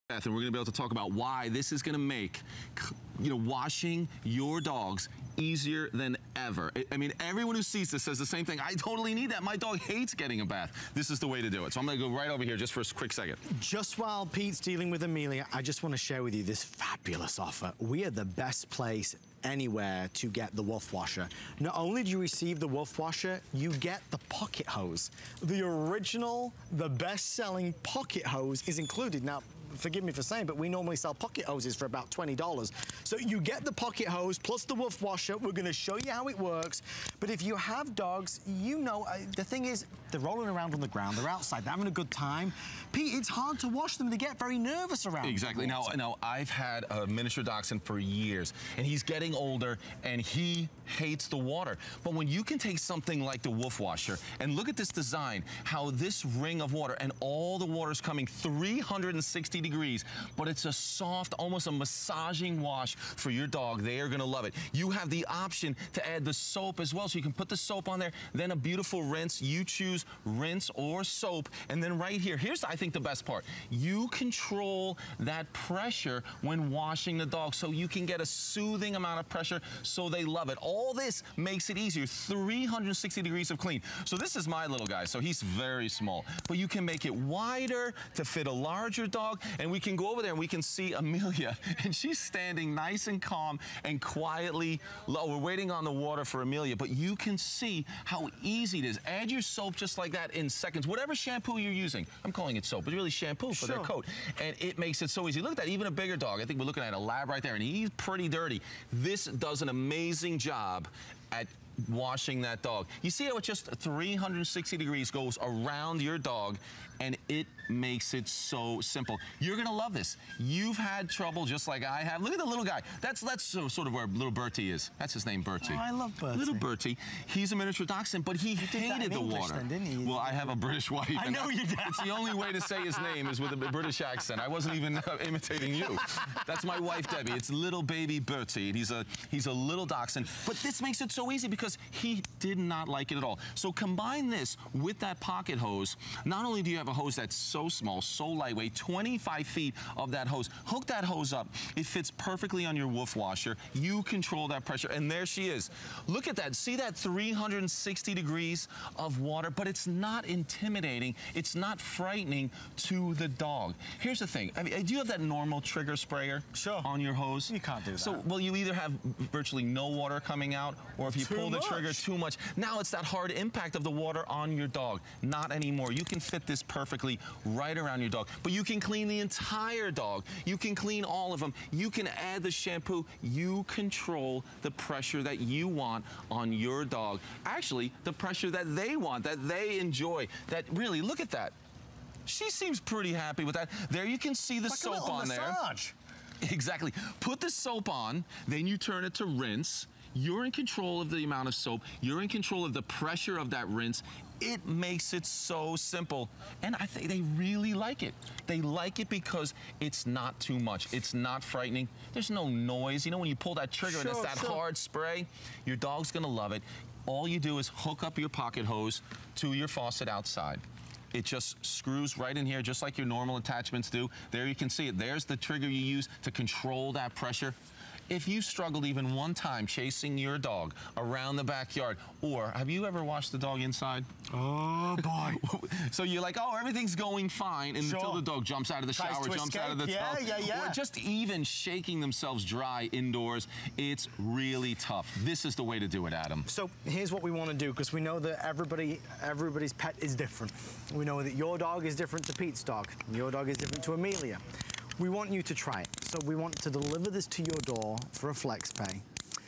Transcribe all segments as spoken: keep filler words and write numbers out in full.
And we're going to be able to talk about why this is going to make, you know, washing your dogs easier than ever. I mean, everyone who sees this says the same thing. I totally need that. My dog hates getting a bath. This is the way to do it. So I'm going to go right over here just for a quick second. Just while Pete's dealing with Amelia, I just want to share with you this fabulous offer. We are the best place anywhere to get the Wolf Washer. Not only do you receive the Wolf Washer, you get the pocket hose. The original, the best-selling pocket hose is included. Now, forgive me for saying, but we normally sell pocket hoses for about twenty dollars. So you get the pocket hose plus the Wolf Washer. We're going to show you how it works. But if you have dogs, you know, uh, the thing is, they're rolling around on the ground. They're outside. They're having a good time. Pete, it's hard to wash them. They get very nervous around. Exactly. Now, now, I've had a miniature dachshund for years, and he's getting older, and he hates the water. But when you can take something like the Wolf Washer, and look at this design, how this ring of water, and all the water's coming three hundred sixty degrees, but it's a soft, almost a massaging wash for your dog. They are going to love it. You have the option to add the soap as well, so you can put the soap on there, then a beautiful rinse. You choose rinse or soap, and then right here, here's, I think, the best part. You control that pressure when washing the dog, so you can get a soothing amount of pressure, so they love it. All this makes it easier. three hundred sixty degrees of clean. So this is my little guy, so he's very small, but you can make it wider to fit a larger dog. And we can go over there and we can see Amelia, and she's standing nice and calm and quietly low. We're waiting on the water for Amelia, but you can see how easy it is. Add your soap just like that in seconds. Whatever shampoo you're using, I'm calling it soap, but really shampoo for Sure. their coat. And it makes it so easy. Look at that, even a bigger dog. I think we're looking at a lab right there, and he's pretty dirty. This does an amazing job at washing that dog. You see how it just three hundred sixty degrees goes around your dog, and it makes it so simple. You're gonna love this. You've had trouble just like I have. Look at the little guy. That's that's sort of where little Bertie is. That's his name, Bertie. Oh, I love Bertie. Little Bertie. He's a miniature dachshund, but he hated the English water. then, didn't he? Well, I have a British wife. I know you do. It's the only way to say his name is with a British accent. I wasn't even uh, imitating you. That's my wife, Debbie. It's little baby Bertie. He's a he's a little dachshund, but this makes it so easy because he did not like it at all. So combine this with that pocket hose. Not only do you have a hose that's so small, so lightweight, twenty-five feet of that hose. Hook that hose up. It fits perfectly on your Wolf Washer. You control that pressure, and there she is. Look at that. See that three hundred sixty degrees of water, but it's not intimidating. It's not frightening to the dog. Here's the thing. I mean, do you have that normal trigger sprayer Sure. on your hose? You can't do that. So, well, you either have virtually no water coming out, or if you Too pull the much. trigger too much, now it's that hard impact of the water on your dog. Not anymore. You can fit this perfectly right around your dog, but you can clean the entire dog. You can clean all of them. You can add the shampoo. You control the pressure that you want on your dog. Actually, the pressure that they want, that they enjoy, that really, look at that. She seems pretty happy with that. There you can see the Like a soap little on massage. there. Exactly. Put the soap on, then you turn it to rinse. You're in control of the amount of soap. You're in control of the pressure of that rinse. It makes it so simple. And I think they really like it. They like it because it's not too much. It's not frightening. There's no noise. You know, when you pull that trigger Sure, and it's that sure. hard spray, your dog's gonna love it. All you do is hook up your pocket hose to your faucet outside. It just screws right in here, just like your normal attachments do. There you can see it. There's the trigger you use to control that pressure. If you struggled even one time chasing your dog around the backyard, or have you ever watched the dog inside? Oh, boy. So you're like, oh, everything's going fine until Sure. the dog jumps out of the Tries shower, to jumps out of the escape. tub. Yeah, yeah, yeah. Or just even shaking themselves dry indoors. It's really tough. This is the way to do it, Adam. So here's what we want to do, because we know that everybody, everybody's pet is different. We know that your dog is different to Pete's dog. Your dog is different to Amelia. We want you to try it. So we want to deliver this to your door for a flex pay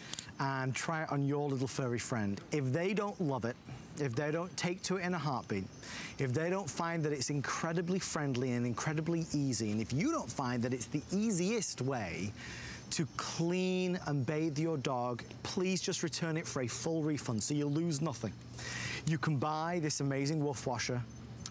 and try it on your little furry friend. If they don't love it, if they don't take to it in a heartbeat, if they don't find that it's incredibly friendly and incredibly easy, and if you don't find that it's the easiest way to clean and bathe your dog, please just return it for a full refund, so you lose nothing. You can buy this amazing Wolf Washer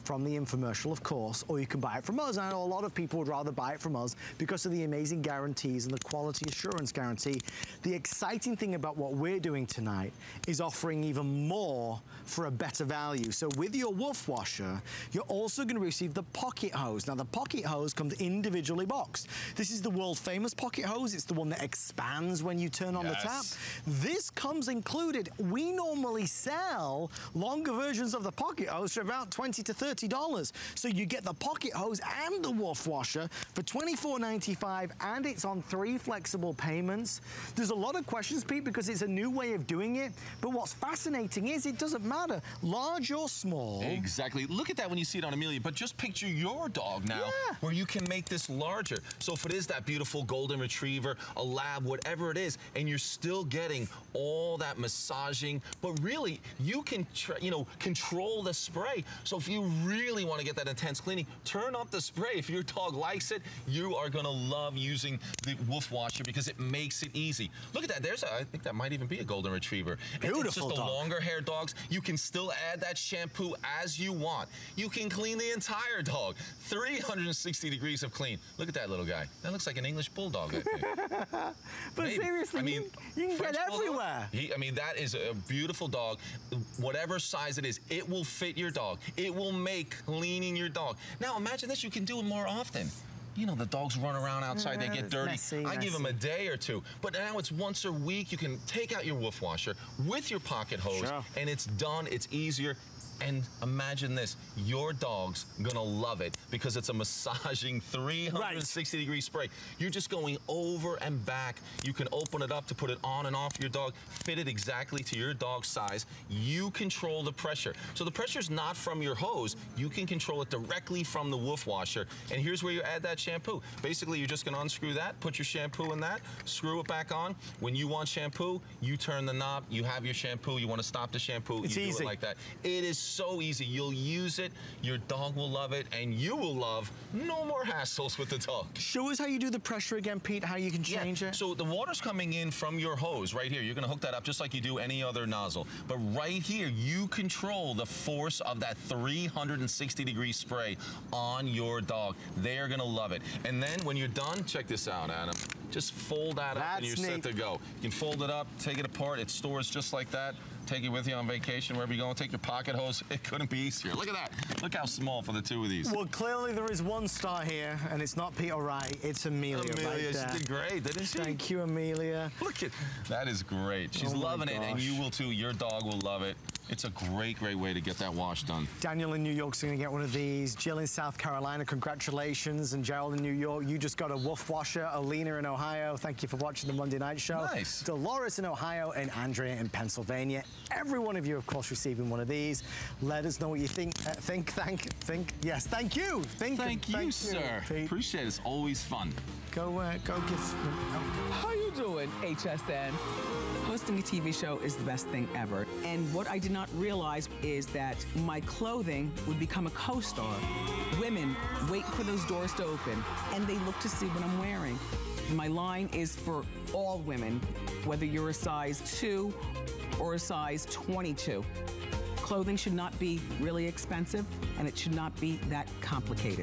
from the infomercial, of course, or you can buy it from us. I know a lot of people would rather buy it from us because of the amazing guarantees and the quality assurance guarantee. The exciting thing about what we're doing tonight is offering even more for a better value. So with your Wolf washer, you're also going to receive the pocket hose. Now, the pocket hose comes individually boxed. This is the world famous pocket hose. It's the one that expands when you turn on Yes. the tap. This comes included. We normally sell longer versions of the pocket hose for about twenty to thirty dollars. So you get the pocket hose and the Wolf washer for twenty-four ninety-five, and it's on three flexible payments. There's a lot of questions, Pete, because it's a new way of doing it. But what's fascinating is it doesn't matter, large or small. Exactly. Look at that when you see it on Amelia, but just picture your dog now, Yeah. where you can make this larger. So if it is that beautiful golden retriever, a lab, whatever it is, and you're still getting all that massaging, but really you can, tr you know, control the spray. So if you really want to get that intense cleaning, turn up the spray. If your dog likes it, you are going to love using the Wolf washer because it makes it easy. Look at that. There's a, I think that might even be a golden retriever. Beautiful It's just the dog. longer hair dogs. You can still add that shampoo as you want. You can clean the entire dog. three hundred sixty degrees of clean. Look at that little guy. That looks like an English bulldog, I think. But Maybe. seriously, I mean, you, you can French get bulldog, everywhere. He, I mean, that is a beautiful dog. Whatever size it is, it will fit your dog. It will make cleaning your dog. Now, imagine this. You can do it more often. You know, the dogs run around outside, Yeah, they get it's dirty. messy, I give them a messy. day or two. But now it's once a week. You can take out your Wolf washer with your pocket hose, Sure. and it's done. It's easier. And imagine this, your dog's gonna love it because it's a massaging three hundred sixty Right. degree spray. You're just going over and back. You can open it up to put it on and off your dog, fit it exactly to your dog's size. You control the pressure. So the pressure's not from your hose. You can control it directly from the Wolf washer. And here's where you add that shampoo. Basically, you're just gonna unscrew that, put your shampoo in that, screw it back on. When you want shampoo, you turn the knob, you have your shampoo. You wanna stop the shampoo, It's you do easy. it like that. It is so easy. You'll use it, your dog will love it, and you will love no more hassles with the dog. Show us how you do the pressure again, Pete, how you can change Yeah. it. So the water's coming in from your hose right here. You're gonna hook that up just like you do any other nozzle. But right here, you control the force of that three hundred sixty degree spray on your dog. They're gonna love it. And then when you're done, check this out, Adam. Just fold that up and That's you're set neat. to go. You can fold it up, take it apart, it stores just like that. Take it with you on vacation, wherever you're going. Take your pocket hose. It couldn't be easier. Look at that. Look how small for the two of these. Well, clearly there is one star here, and it's not Pete or Wright, it's Amelia, Amelia, right there. she did great, didn't she? Thank you, Amelia. Look at that. Is great. She's Oh my loving it, and gosh. you will too. Your dog will love it. It's a great, great way to get that wash done. Daniel in New York's going to get one of these. Jill in South Carolina, congratulations. And Gerald in New York, you just got a Wolf washer. Alina in Ohio, thank you for watching the Monday Night Show. Nice. Dolores in Ohio and Andrea in Pennsylvania. Every one of you, of course, receiving one of these. Let us know what you think. Uh, think, thank, think. Yes, thank you. Think, Thank you, sir. Pete. Appreciate it. It's always fun. Go, uh, go give. Oh. How you doing, H S N? Hosting a T V show is the best thing ever. And what I did not realize is that my clothing would become a co-star. Women wait for those doors to open, and they look to see what I'm wearing. My line is for all women, whether you're a size two or a size twenty-two. Clothing should not be really expensive, and it should not be that complicated.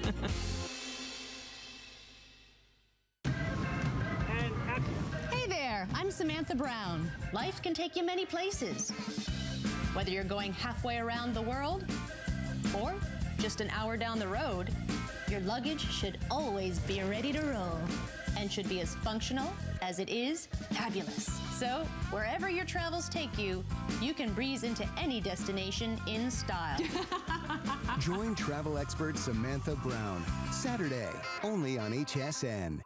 Hey there, I'm Samantha Brown. Life can take you many places. Whether you're going halfway around the world or just an hour down the road, your luggage should always be ready to roll and should be as functional as it is fabulous. So, wherever your travels take you, you can breeze into any destination in style. Join travel expert Samantha Brown, Saturday, only on H S N.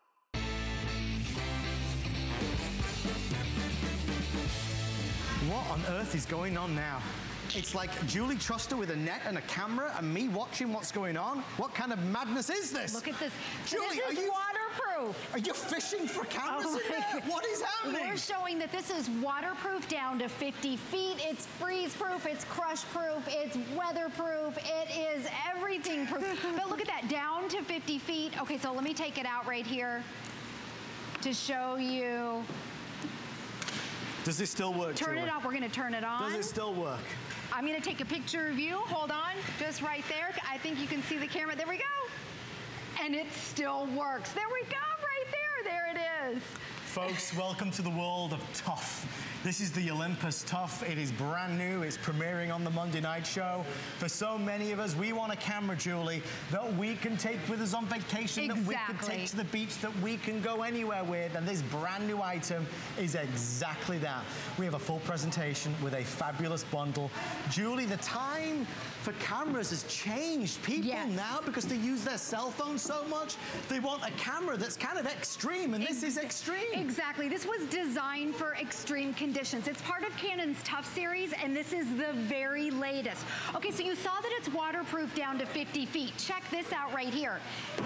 What on earth is going on now? It's like Julie Truster with a net and a camera and me watching what's going on. What kind of madness is this? Look at this. Julie, this is are you, waterproof. are you fishing for cameras Oh in my there? God. What is happening? We're showing that this is waterproof down to fifty feet. It's freeze-proof, it's crush-proof, it's weatherproof, it is everything proof. But look at that, down to fifty feet. Okay, so let me take it out right here to show you. Does this still work, Turn Julie? it on, we're gonna turn it on. Does it still work? I'm gonna take a picture of you. Hold on, just right there. I think you can see the camera. There we go. And it still works. There we go, right there. There it is. Folks, welcome to the world of tough. This is the Olympus Tough. It is brand new. It's premiering on the Monday night show. For so many of us, we want a camera, Julie, that we can take with us on vacation, exactly. that we can take to the beach, that we can go anywhere with. And this brand new item is exactly that. We have a full presentation with a fabulous bundle. Julie, the time for cameras has changed. People yes. now, because they use their cell phone so much, they want a camera that's kind of extreme, and Ex this is extreme. Exactly. This was designed for extreme conditions. It's part of Canon's Tough series, and this is the very latest. Okay, so you saw that it's waterproof down to fifty feet. Check this out right here.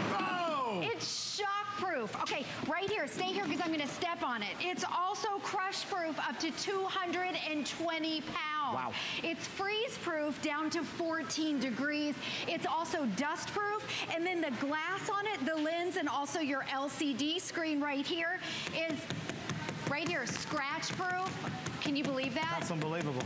Oh! It's shockproof. Okay, right here. Stay here because I'm going to step on it. It's also crush-proof up to two hundred twenty pounds. Wow. It's freeze-proof down to fourteen degrees. It's also dust-proof, and then the glass on it, the lens, and also your L C D screen right here is right here, scratch proof. Can you believe that? That's unbelievable.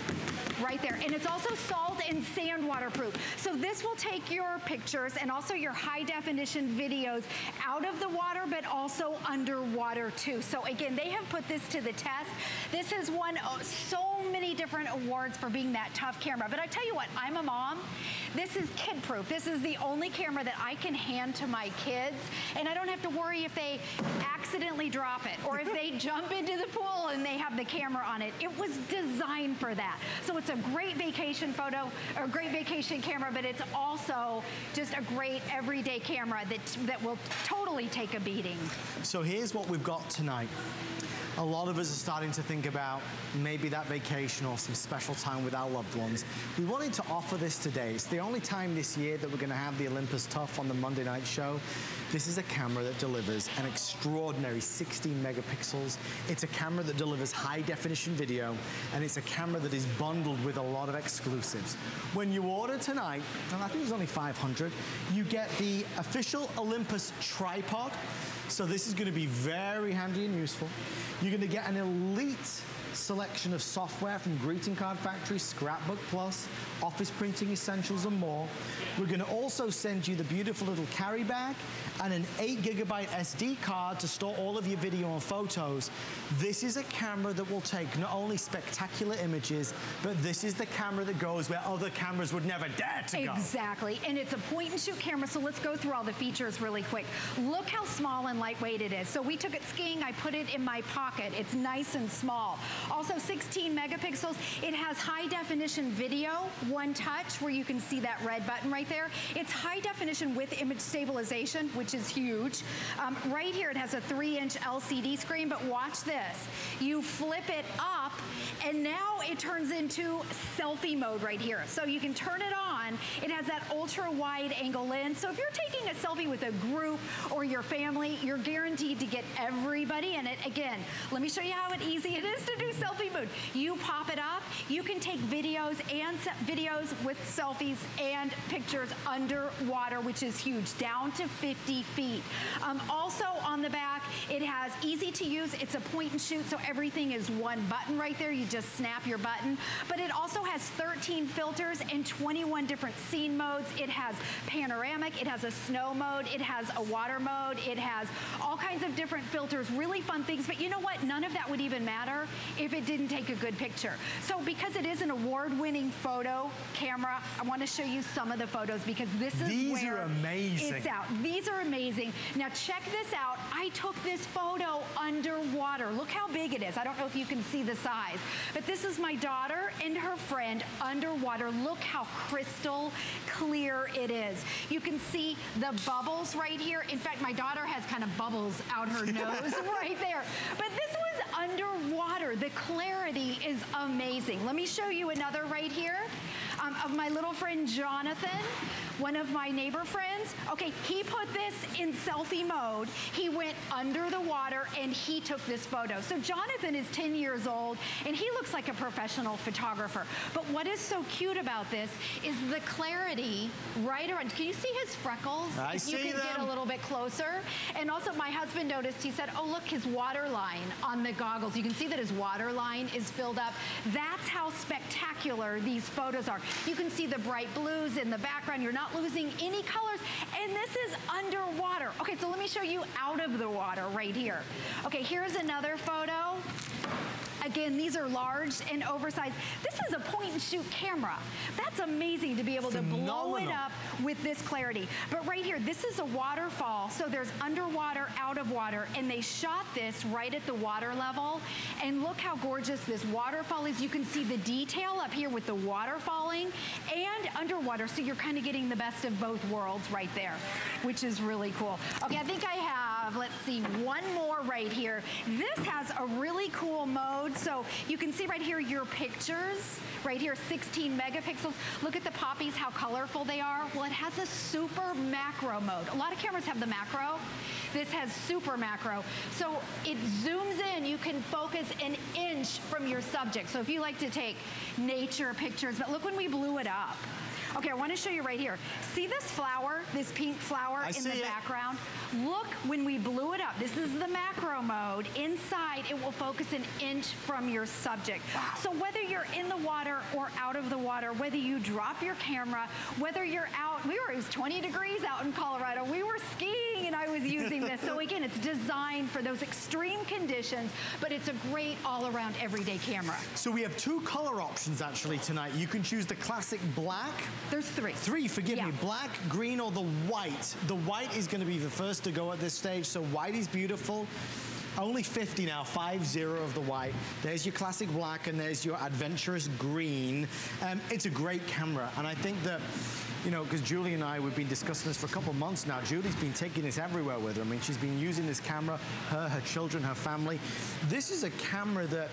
Right there. And it's also salt and sand waterproof. So this will take your pictures and also your high definition videos out of the water, but also underwater too. So again, they have put this to the test. This has won so many different awards for being that tough camera. But I tell you what, I'm a mom. This is kid proof. This is the only camera that I can hand to my kids, and I don't have to worry if they accidentally drop it or if they jump into the pool and they have the camera on it. It was designed for that. So it's a great vacation photo, or great vacation camera, but it's also just a great everyday camera that, that will totally take a beating. So here's what we've got tonight. A lot of us are starting to think about maybe that vacation or some special time with our loved ones. We wanted to offer this today. It's the only time this year that we're going to have the Olympus Tough on the Monday night show. This is a camera that delivers an extraordinary sixteen megapixels. It's a camera that delivers high definition video, and it's a camera that is bundled with a lot of exclusives. When you order tonight, and I think it's only five hundred, you get the official Olympus tripod. So this is going to be very handy and useful. You're going to get an elite selection of software from Greeting Card Factory, Scrapbook Plus, Office Printing Essentials, and more. We're going to also send you the beautiful little carry bag and an eight gigabyte S D card to store all of your video and photos. This is a camera that will take not only spectacular images, but this is the camera that goes where other cameras would never dare to go. Exactly, and it's a point and shoot camera, so let's go through all the features really quick. Look how small and lightweight it is. So we took it skiing, I put it in my pocket. It's nice and small. Also sixteen megapixels. It has high definition video, one touch, where you can see that red button right there. It's high definition with image stabilization, which is huge. Um, right here, it has a three inch L C D screen, but watch this. You flip it up, and now it turns into selfie mode right here. So you can turn it on. It has that ultra wide angle lens. So if you're taking a selfie with a group or your family, you're guaranteed to get everybody in it. Again, let me show you how easy it is to do selfie mode. You pop it up. You can take videos and videos with selfies and pictures underwater, which is huge, down to fifty feet. Um, also on the back, it has easy to use. It's a point and shoot, so everything is one button right there. You just snap your button. But it also has thirteen filters and twenty-one different scene modes. It has panoramic. It has a snow mode. It has a water mode. It has all kinds of different filters, really fun things. But you know what? None of that would even matter if it didn't take a good picture. So because it is an award-winning photo camera, I want to show you some of the photos because this is These where are amazing. It's out. These are amazing. Now check this out. I took this photo underwater. Look how big it is. I don't know if you can see the size, but this is my daughter and her friend underwater. Look how crystal clear it is. You can see the bubbles right here. In fact, my daughter has kind of bubbles out her nose right there. But this was underwater. The clarity is amazing. Let me show you another right here. um, of my little friend Jonathan, one of my neighbor friends. Okay, he put this in selfie mode. He went under the water and he took this photo. So Jonathan is ten years old and he looks like a professional photographer. But what is so cute about this is the clarity right around. Can you see his freckles? I if see you can them. get a little bit closer. And also my husband noticed, he said, oh, look, his water line on the goggles. You can see that his water line is filled up. That's how spectacular these photos are. You can see the bright blues in the background. You're not losing any colors. And this is underwater. Okay, so let me show you out of the water right here. Okay, here's another photo. Again, these are large and oversized. This is a point and shoot camera. That's amazing to be able Phenomenal. to blow it up with this clarity. But right here, this is a waterfall. So there's underwater, out of water, and they shot this right at the water level. And look how gorgeous this waterfall is. You can see the detail up here with the water falling and underwater. So you're kind of getting the best of both worlds right there, which is really cool. Okay, I think I have, let's see, one more right here. This has a really cool mode. So you can see right here your pictures, right here, sixteen megapixels. Look at the poppies, how colorful they are. Well, it has a super macro mode. A lot of cameras have the macro. This has super macro. So it zooms in. You can focus an inch from your subject. So if you like to take nature pictures, but look when we blew it up. Okay, I want to show you right here. See this flower, this pink flower I in the it. background? Look when we blew it up. This is the macro mode. Inside, it will focus an inch from your subject. Wow. So whether you're in the water or out of the water, whether you drop your camera, whether you're out, we were, it was twenty degrees out in Colorado. We were skiing and I was using this. So again, it's designed for those extreme conditions, but it's a great all-around everyday camera. So we have two color options actually tonight. You can choose the classic black. There's three. Three, forgive yeah. me. Black, green, or the white. The white is going to be the first to go at this stage, so white is beautiful. Only fifty now, five zero of the white. There's your classic black and there's your adventurous green. Um, it's a great camera, and I think that, you know, because Julie and I, we've been discussing this for a couple of months now. Julie's been taking this everywhere with her. I mean, she's been using this camera, her, her children, her family. This is a camera that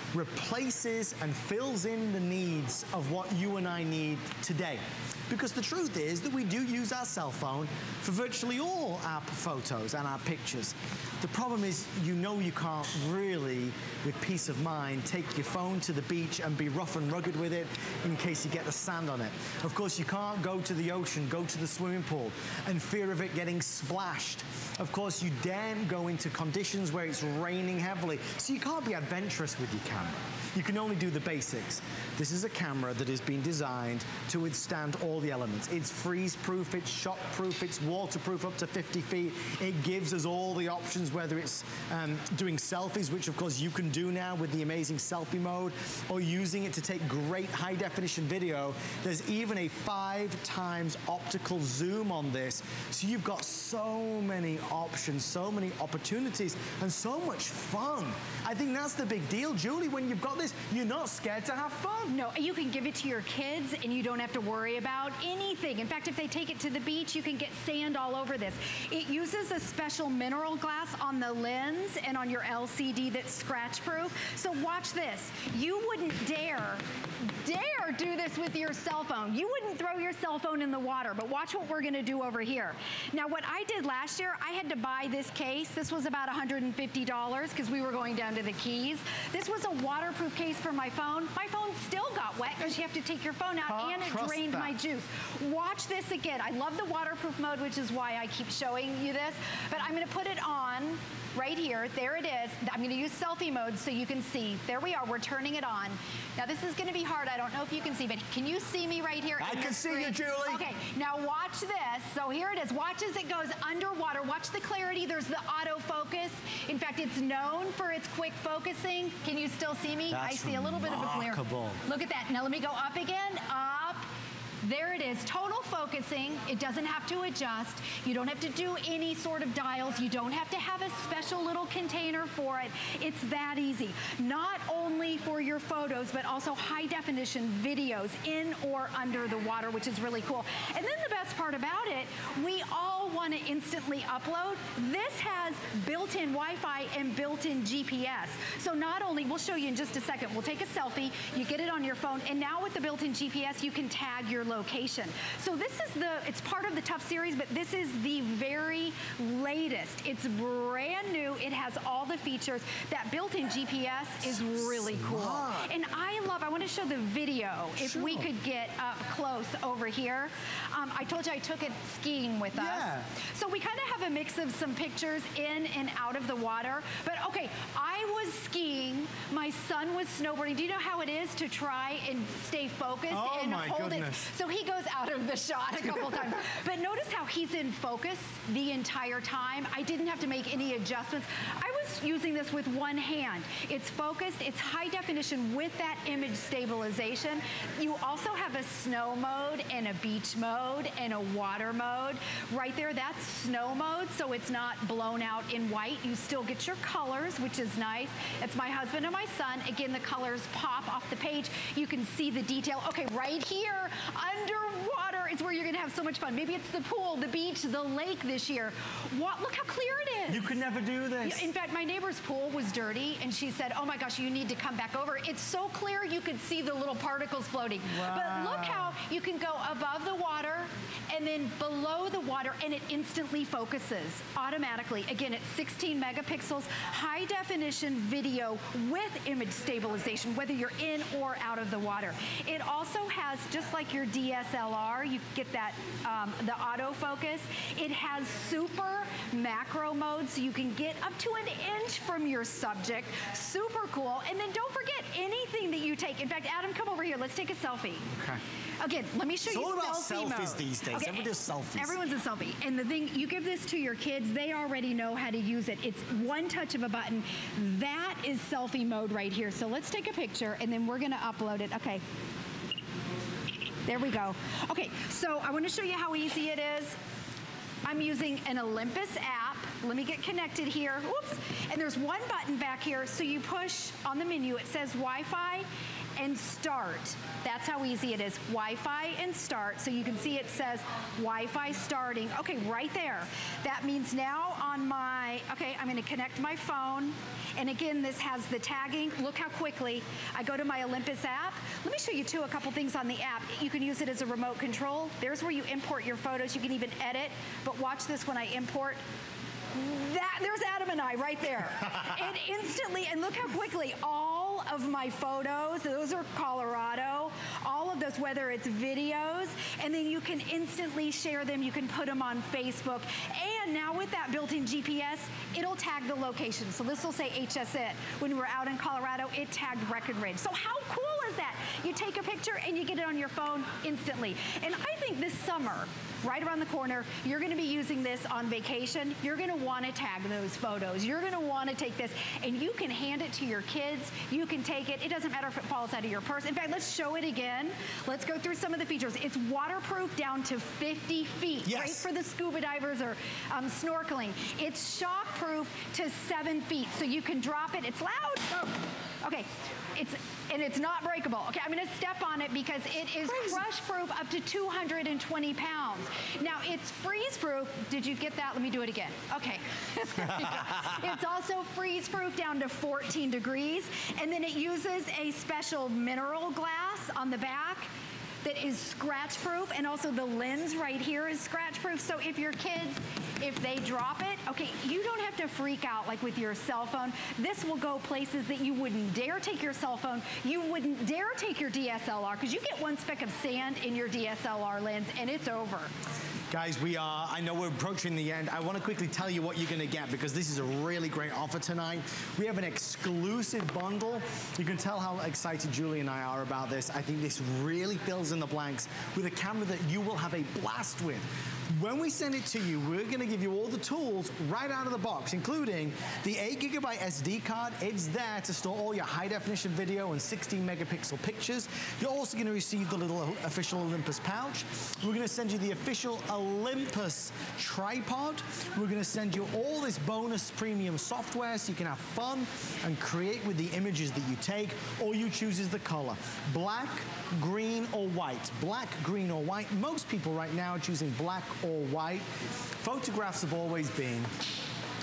replaces and fills in the needs of what you and I need today. Because the truth is that we do use our cell phone for virtually all our photos and our pictures. The problem is, you know you can't really, with peace of mind, take your phone to the beach and be rough and rugged with it in case you get the sand on it. Of course, you can't go to the ocean, go to the swimming pool, and fear of it getting splashed. Of course, you daren't go into conditions where it's raining heavily, so you can't be adventurous with your camera. You can only do the basics. This is a camera that has been designed to withstand all the elements. It's freeze-proof, it's shock-proof, it's waterproof up to fifty feet. It gives us all the options, whether it's um, doing selfies, which of course you can do now with the amazing selfie mode, or using it to take great high-definition video. There's even a five times optical zoom on this. So you've got so many options, so many opportunities, and so much fun. I think that's the big deal, Julie. When you've got this, you're not scared to have fun. No, you can give it to your kids and you don't have to worry about anything. In fact, if they take it to the beach, you can get sand all over this. It uses a special mineral glass on the lens and on your L C D that's scratch proof. So watch this. You wouldn't dare, dare do this with your cell phone. You wouldn't throw your cell phone in the water, but watch what we're gonna do over here. Now, what I did last year, I had to buy this case. This was about one hundred fifty dollars because we were going down to the Keys. This was a waterproof case for my phone. My phone still got wet because you have to take your phone out, Can't and it trust drained that. my juice. Watch this again. I love the waterproof mode, which is why I keep showing you this, but I'm gonna put it on right here. There it is. I'm gonna use selfie mode so you can see. There we are, we're turning it on. Now this is gonna be hard. I don't know if you can see, but can you see me right here? I in can the see you, screen? Julie. Okay, now watch this. So here it is. Watch as it goes underwater. Watch the clarity. There's the autofocus. In fact, it's known for its quick focusing. Can you still see me? That's I see a little bit of a glare. remarkable. Look at that. Now let me go up again. Up. There it is, total focusing. It doesn't have to adjust. You don't have to do any sort of dials. You don't have to have a special little container for it. It's that easy. Not only for your photos, but also high definition videos in or under the water, which is really cool. And then the best part about it, we all want to instantly upload. This has built built-in Wi-Fi and built-in G P S. So not only, we'll show you in just a second, we'll take a selfie, you get it on your phone, and now with the built-in G P S, you can tag your location. So this is the, it's part of the Tough series, but this is the very latest. It's brand new. It has all the features. That built-in G P S is really cool. Smart. And I love, I want to show the video, if Sure. we could get up close over here. Um, I told you I took it skiing with Yeah. us. So we kind of have a mix of some pictures in and out of the water. But okay, I was skiing, my son was snowboarding. Do you know how it is to try and stay focused Oh, and my hold goodness. it? So he goes out of the shot a couple times. But notice how he's in focus the entire time. I didn't have to make any adjustments. I was using this with one hand. It's focused, it's high definition with that image stabilization. You also have a snow mode and a beach mode and a water mode. Right there, that's snow mode, so it's not blown out in white. You still get your colors, which is nice. It's my husband and my son. Again, the colors pop off the page. You can see the detail. Okay, right here, underwater is where you're gonna have so much fun. Maybe it's the pool, the beach, the lake this year. What, look how clear it is. You could never do this. In fact, my neighbor's pool was dirty, and she said, oh my gosh, you need to come back over. It's so clear you could see the little particles floating. Wow. But look how you can go above the water and then below the water, and it instantly focuses automatically. Again, it's sixteen megapixels, high definition video with image stabilization, whether you're in or out of the water. It also has, just like your D S L R, you get that, um, the autofocus. It has super macro mode, so you can get up to an inch from your subject. Super cool. And then don't forget anything that you take. In fact, Adam, come over here. Let's take a selfie. Okay. Again, let me show It's you all about selfie selfies mode. these days. Everyone does selfies. Everyone's a selfie. And the thing, you give this to your kids, they already know how to use it. It's one touch of a button. That is selfie mode right here. So let's take a picture, and then we're gonna upload it. Okay. There we go. Okay, so I want to show you how easy it is. I'm using an Olympus app. Let me get connected here. Whoops. And there's one button back here. So you push on the menu. It says Wi-Fi and start. That's how easy it is. Wi-Fi and start. So you can see it says Wi-Fi starting. Okay, right there. That means now on my, okay, I'm gonna connect my phone. And again, this has the tagging. Look how quickly I go to my Olympus app. Let me show you too a couple things on the app. You can use it as a remote control. There's where you import your photos. You can even edit, but watch this when I import. That, there's Adam and I right there. It instantly, and look how quickly, all of my photos, those are Colorado, all of those, whether it's videos, and then you can instantly share them, you can put them on Facebook, and now with that built-in G P S, it'll tag the location. So this will say H S N. When we were out in Colorado, it tagged Breckenridge. So how cool is that? You take a picture and you get it on your phone instantly. And I think this summer, right around the corner, you're gonna be using this on vacation. You're gonna wanna tag those photos. You're gonna wanna take this, and you can hand it to your kids. You can take it. It doesn't matter if it falls out of your purse. In fact, let's show it again. Let's go through some of the features. It's waterproof down to fifty feet. Yes. Great for the scuba divers or um, snorkeling. It's shockproof to seven feet, so you can drop it. It's loud. Oh. Okay. It's, and it's not breakable. Okay, I'm gonna step on it because it is crush proof up to two hundred twenty pounds. Now it's freeze proof. Did you get that? Let me do it again. Okay. It's also freeze proof down to fourteen degrees. And then it uses a special mineral glass on the back that is scratch proof, and also the lens right here is scratch proof. So if your kids, if they drop it, okay, you don't have to freak out like with your cell phone. This will go places that you wouldn't dare take your cell phone. You wouldn't dare take your D S L R, because you get one speck of sand in your D S L R lens and it's over. Guys, we are, I know we're approaching the end. I want to quickly tell you what you're going to get, because this is a really great offer tonight. We have an exclusive bundle. You can tell how excited Julie and I are about this. I think this really fills in the blanks with a camera that you will have a blast with. When we send it to you, we're going to give you all the tools right out of the box, including the eight gigabyte S D card. It's there to store all your high definition video and sixteen megapixel pictures. You're also going to receive the little official Olympus pouch. We're going to send you the official Olympus tripod. We're going to send you all this bonus premium software so you can have fun and create with the images that you take. All you choose is the color: black, green, or white. Black, green, or white. Most people right now are choosing black or white. Photographs have always been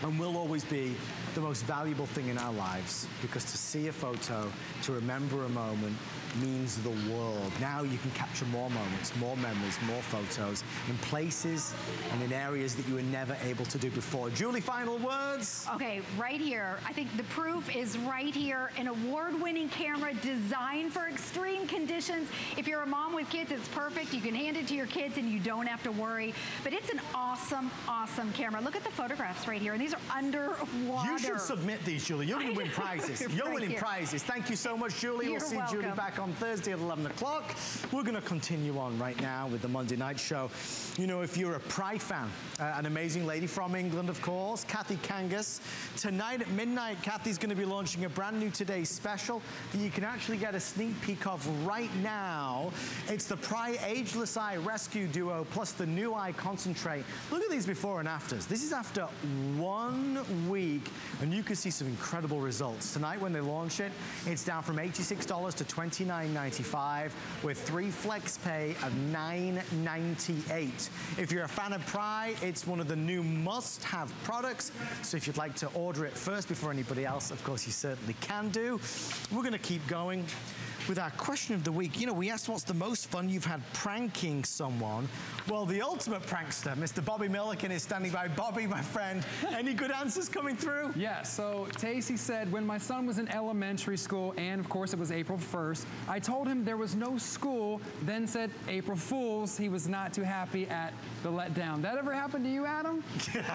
and will always be the most valuable thing in our lives, because to see a photo, to remember a moment, means the world. Now you can capture more moments, more memories, more photos in places and in areas that you were never able to do before. Julie, final words? Okay, right here. I think the proof is right here. An award-winning camera designed for extreme conditions. If you're a mom with kids, it's perfect. You can hand it to your kids and you don't have to worry. But it's an awesome, awesome camera. Look at the photographs right here. And these are underwater. You should submit these, Julie. You're going to win prizes. You're right winning here. prizes. Thank you so much, Julie. You're we'll see welcome. Julie back on Thursday at eleven o'clock. We're going to continue on right now with the Monday Night Show. You know, if you're a Pride fan, uh, an amazing lady from England, of course, Kathy Kangas. Tonight at midnight, Kathy's going to be launching a brand new Today's Special that you can actually get a sneak peek of right now. It's the Pride Ageless Eye Rescue Duo plus the new Eye Concentrate. Look at these before and afters. This is after one week, and you can see some incredible results. Tonight, when they launch it, it's down from eighty-six dollars to twenty-nine ninety-five with three flex pay of nine ninety-eight. If you're a fan of Pride, it's one of the new must-have products. So if you'd like to order it first before anybody else, of course, you certainly can do. We're going to keep going with our question of the week. You know, we asked what's the most fun you've had pranking someone. Well, the ultimate prankster, Mister Bobby Milliken, is standing by. Bobby, my friend, any good answers coming through? Yeah, so Tacey said, when my son was in elementary school, and of course it was April first, I told him there was no school, then said April Fools. He was not too happy at the letdown. That ever happened to you, Adam?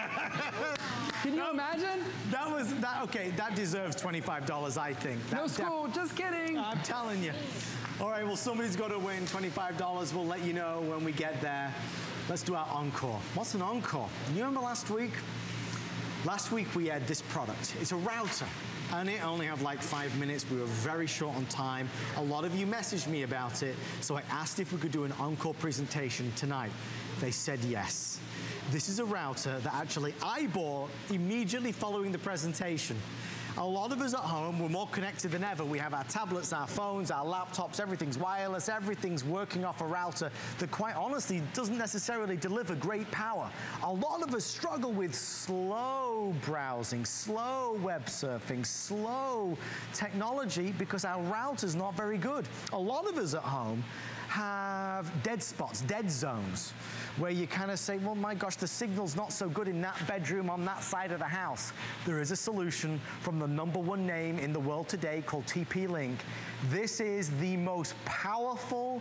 Can you no, imagine? That was, that. okay, that deserves twenty-five dollars, I think. That no school, just kidding. I'm telling you. All right, well, somebody's got to win twenty-five dollars. We'll let you know when we get there. Let's do our encore. What's an encore? You remember last week? Last week we had this product. It's a router, and it only had like five minutes. We were very short on time. A lot of you messaged me about it, so I asked if we could do an encore presentation tonight. They said yes. This is a router that actually I bought immediately following the presentation. A lot of us at home, we're more connected than ever. We have our tablets, our phones, our laptops, everything's wireless, everything's working off a router that quite honestly doesn't necessarily deliver great power. A lot of us struggle with slow browsing, slow web surfing, slow technology because our router's not very good. A lot of us at home have dead spots, dead zones, where you kind of say, well, my gosh, the signal's not so good in that bedroom on that side of the house. There is a solution from the number one name in the world today called T P Link. This is the most powerful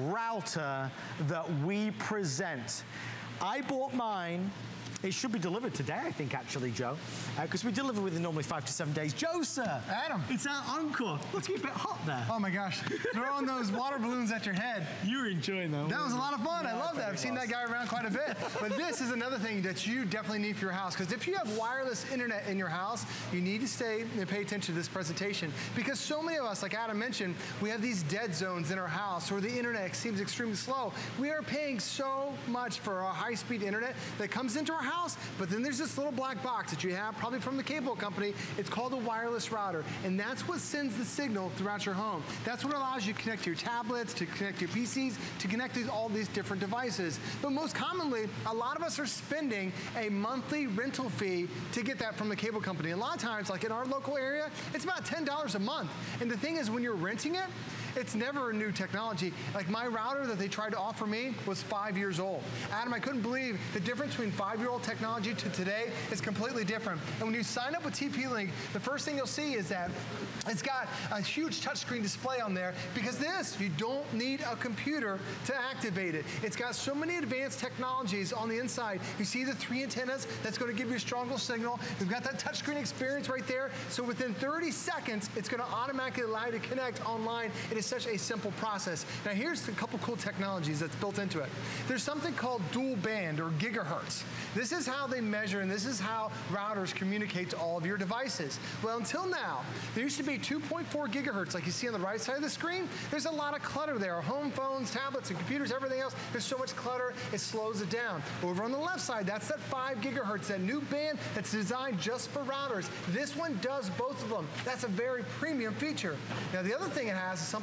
router that we present. I bought mine. It should be delivered today, I think, actually, Joe, because uh, we deliver within normally five to seven days. Joe, sir. Adam. It's our encore. Let's keep it hot there. Oh, my gosh. Throwing those water balloons at your head. You're enjoying them. That was a lot of fun. Yeah, I love that. I've seen that guy around quite a bit. But this is another thing that you definitely need for your house, because if you have wireless internet in your house, you need to stay and pay attention to this presentation, because so many of us, like Adam mentioned, we have these dead zones in our house where the internet seems extremely slow. We are paying so much for our high-speed internet that comes into our house, but then there's this little black box that you have probably from the cable company. It's called a wireless router, and that's what sends the signal throughout your home. That's what allows you to connect to your tablets, to connect to your P Cs, to connect to all these different devices. But most commonly, a lot of us are spending a monthly rental fee to get that from the cable company. And a lot of times, like in our local area, it's about ten dollars a month. And the thing is, when you're renting it, it's never a new technology. Like my router that they tried to offer me was five years old. Adam, I couldn't believe the difference between five-year-old technology to today is completely different. And when you sign up with T P Link, the first thing you'll see is that it's got a huge touchscreen display on there, because this, you don't need a computer to activate it. It's got so many advanced technologies on the inside. You see the three antennas, that's going to give you a stronger signal. We've got that touchscreen experience right there. So within thirty seconds, it's going to automatically allow you to connect online. It is such a simple process. Now here's a couple cool technologies that's built into it. There's something called dual band, or gigahertz. This is how they measure, and this is how routers communicate to all of your devices. Well, until now, there used to be two point four gigahertz, like you see on the right side of the screen. There's a lot of clutter there. Our home phones, tablets, and computers, everything else, there's so much clutter, it slows it down. Over on the left side, that's that five gigahertz, that new band that's designed just for routers. This one does both of them. That's a very premium feature. Now, the other thing it has is something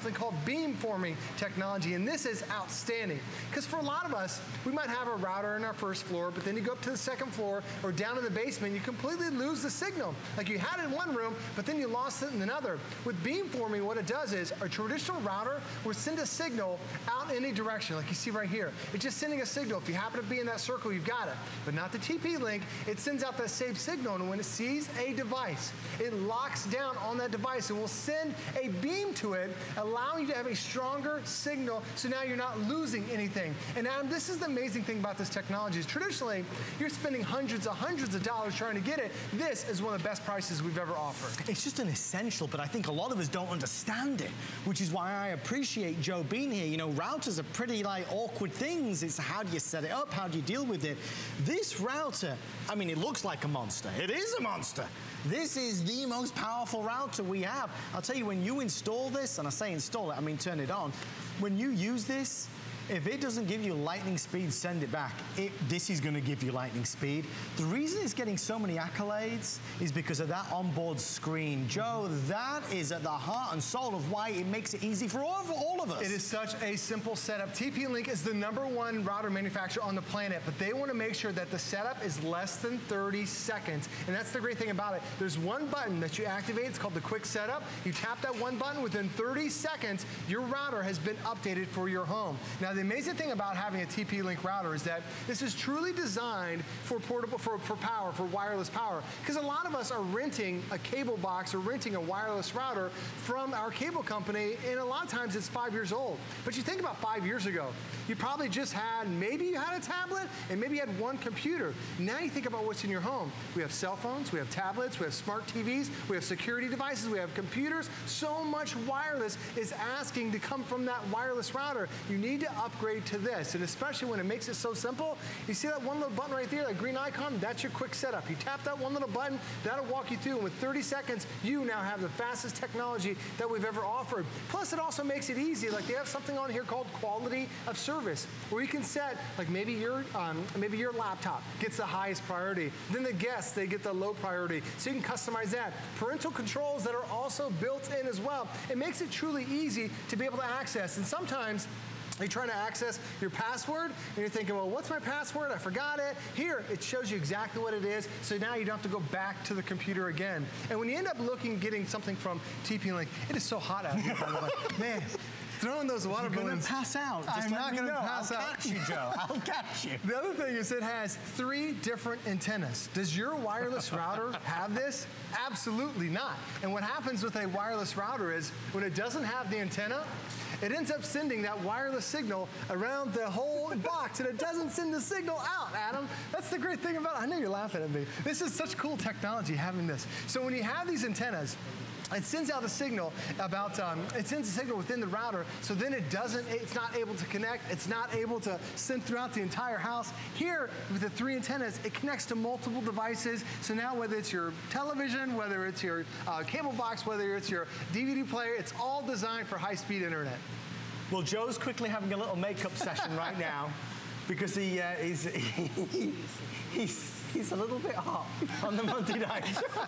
something called beamforming technology, and this is outstanding. Because for a lot of us, we might have a router in our first floor, but then you go up to the second floor or down in the basement, you completely lose the signal. Like you had it in one room, but then you lost it in another. With beamforming, what it does is a traditional router will send a signal out in any direction, like you see right here. It's just sending a signal. If you happen to be in that circle, you've got it. But not the T P link. It sends out that same signal, and when it sees a device, it locks down on that device and will send a beam to it, allowing you to have a stronger signal, so now you're not losing anything. And Adam, this is the amazing thing about this technology is traditionally, you're spending hundreds of hundreds of dollars trying to get it. This is one of the best prices we've ever offered. It's just an essential, but I think a lot of us don't understand it, which is why I appreciate Joe being here. You know, routers are pretty like awkward things. It's how do you set it up? How do you deal with it? This router, I mean, it looks like a monster. It is a monster. This is the most powerful router we have. I'll tell you, when you install this, and I say install it, I mean turn it on, when you use this, if it doesn't give you lightning speed, send it back. It, this is gonna give you lightning speed. The reason it's getting so many accolades is because of that onboard screen. Joe, that is at the heart and soul of why it makes it easy for all, for all of us. It is such a simple setup. T P Link is the number one router manufacturer on the planet, but they wanna make sure that the setup is less than thirty seconds. And that's the great thing about it. There's one button that you activate, it's called the quick setup. You tap that one button, within thirty seconds, your router has been updated for your home. Now, the amazing thing about having a T P Link router is that this is truly designed for portable, for, for power, for wireless power. Because a lot of us are renting a cable box or renting a wireless router from our cable company, and a lot of times it's five years old. But you think about five years ago, you probably just had, maybe you had a tablet, and maybe you had one computer. Now you think about what's in your home. We have cell phones, we have tablets, we have smart T Vs, we have security devices, we have computers. So much wireless is asking to come from that wireless router. You need to upgrade to this, and especially when it makes it so simple. You see that one little button right there, that green icon? That's your quick setup. You tap that one little button, that'll walk you through, and with thirty seconds, you now have the fastest technology that we've ever offered. Plus, it also makes it easy. Like, they have something on here called quality of service, where you can set, like maybe your, um, maybe your laptop gets the highest priority, then the guests, they get the low priority, so you can customize that. Parental controls that are also built in as well. It makes it truly easy to be able to access, and sometimes you're trying to access your password, and you're thinking, well, what's my password? I forgot it. Here, it shows you exactly what it is, so now you don't have to go back to the computer again. And when you end up looking, getting something from T P Link, it is so hot out here, by the way. Man, throwing those water You're balloons. gonna pass out. Just I'm let not me gonna know. pass I'll out. catch you, Joe. I'll catch you. The other thing is it has three different antennas. Does your wireless router have this? Absolutely not. And what happens with a wireless router is when it doesn't have the antenna, it ends up sending that wireless signal around the whole box, and it doesn't send the signal out, Adam. That's the great thing about it. I know you're laughing at me. This is such cool technology, having this. So when you have these antennas, it sends out a signal about, um, it sends a signal within the router, so then it doesn't, it's not able to connect, it's not able to send throughout the entire house. Here, with the three antennas, it connects to multiple devices, so now whether it's your television, whether it's your uh, cable box, whether it's your D V D player, it's all designed for high-speed internet. Well, Joe's quickly having a little makeup session right now because he, uh, he's, he, he's, he's a little bit hot on the Monday night.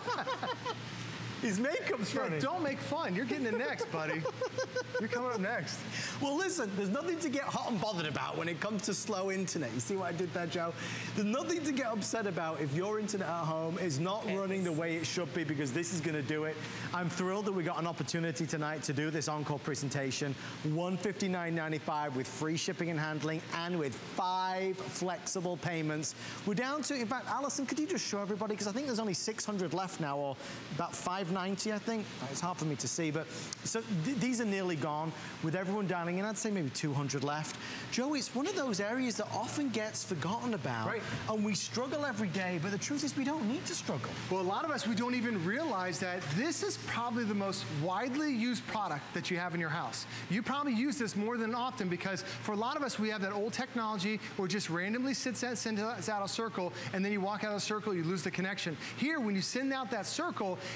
His makeup's funny. Yeah, don't make fun. You're getting it next, buddy. You're coming up next. Well, listen, there's nothing to get hot and bothered about when it comes to slow internet. You see what I did there, Joe? There's nothing to get upset about if your internet at home is not running the way it should be, because this is going to do it. I'm thrilled that we got an opportunity tonight to do this encore presentation. one hundred fifty-nine ninety-five with free shipping and handling and with five flexible payments. We're down to, in fact, Alison, could you just show everybody? Because I think there's only six hundred left now, or about five ninety, I think. It's hard for me to see, but so th these are nearly gone. With everyone dialing in, I'd say maybe two hundred left. Joe, it's one of those areas that often gets forgotten about, right, and we struggle every day, but the truth is we don't need to struggle. Well, a lot of us, we don't even realize that this is probably the most widely used product that you have in your house. You probably use this more than often, because for a lot of us, we have that old technology where it just randomly sits out, sends out a circle, and then you walk out of the circle, you lose the connection. Here, when you send out that circle, it has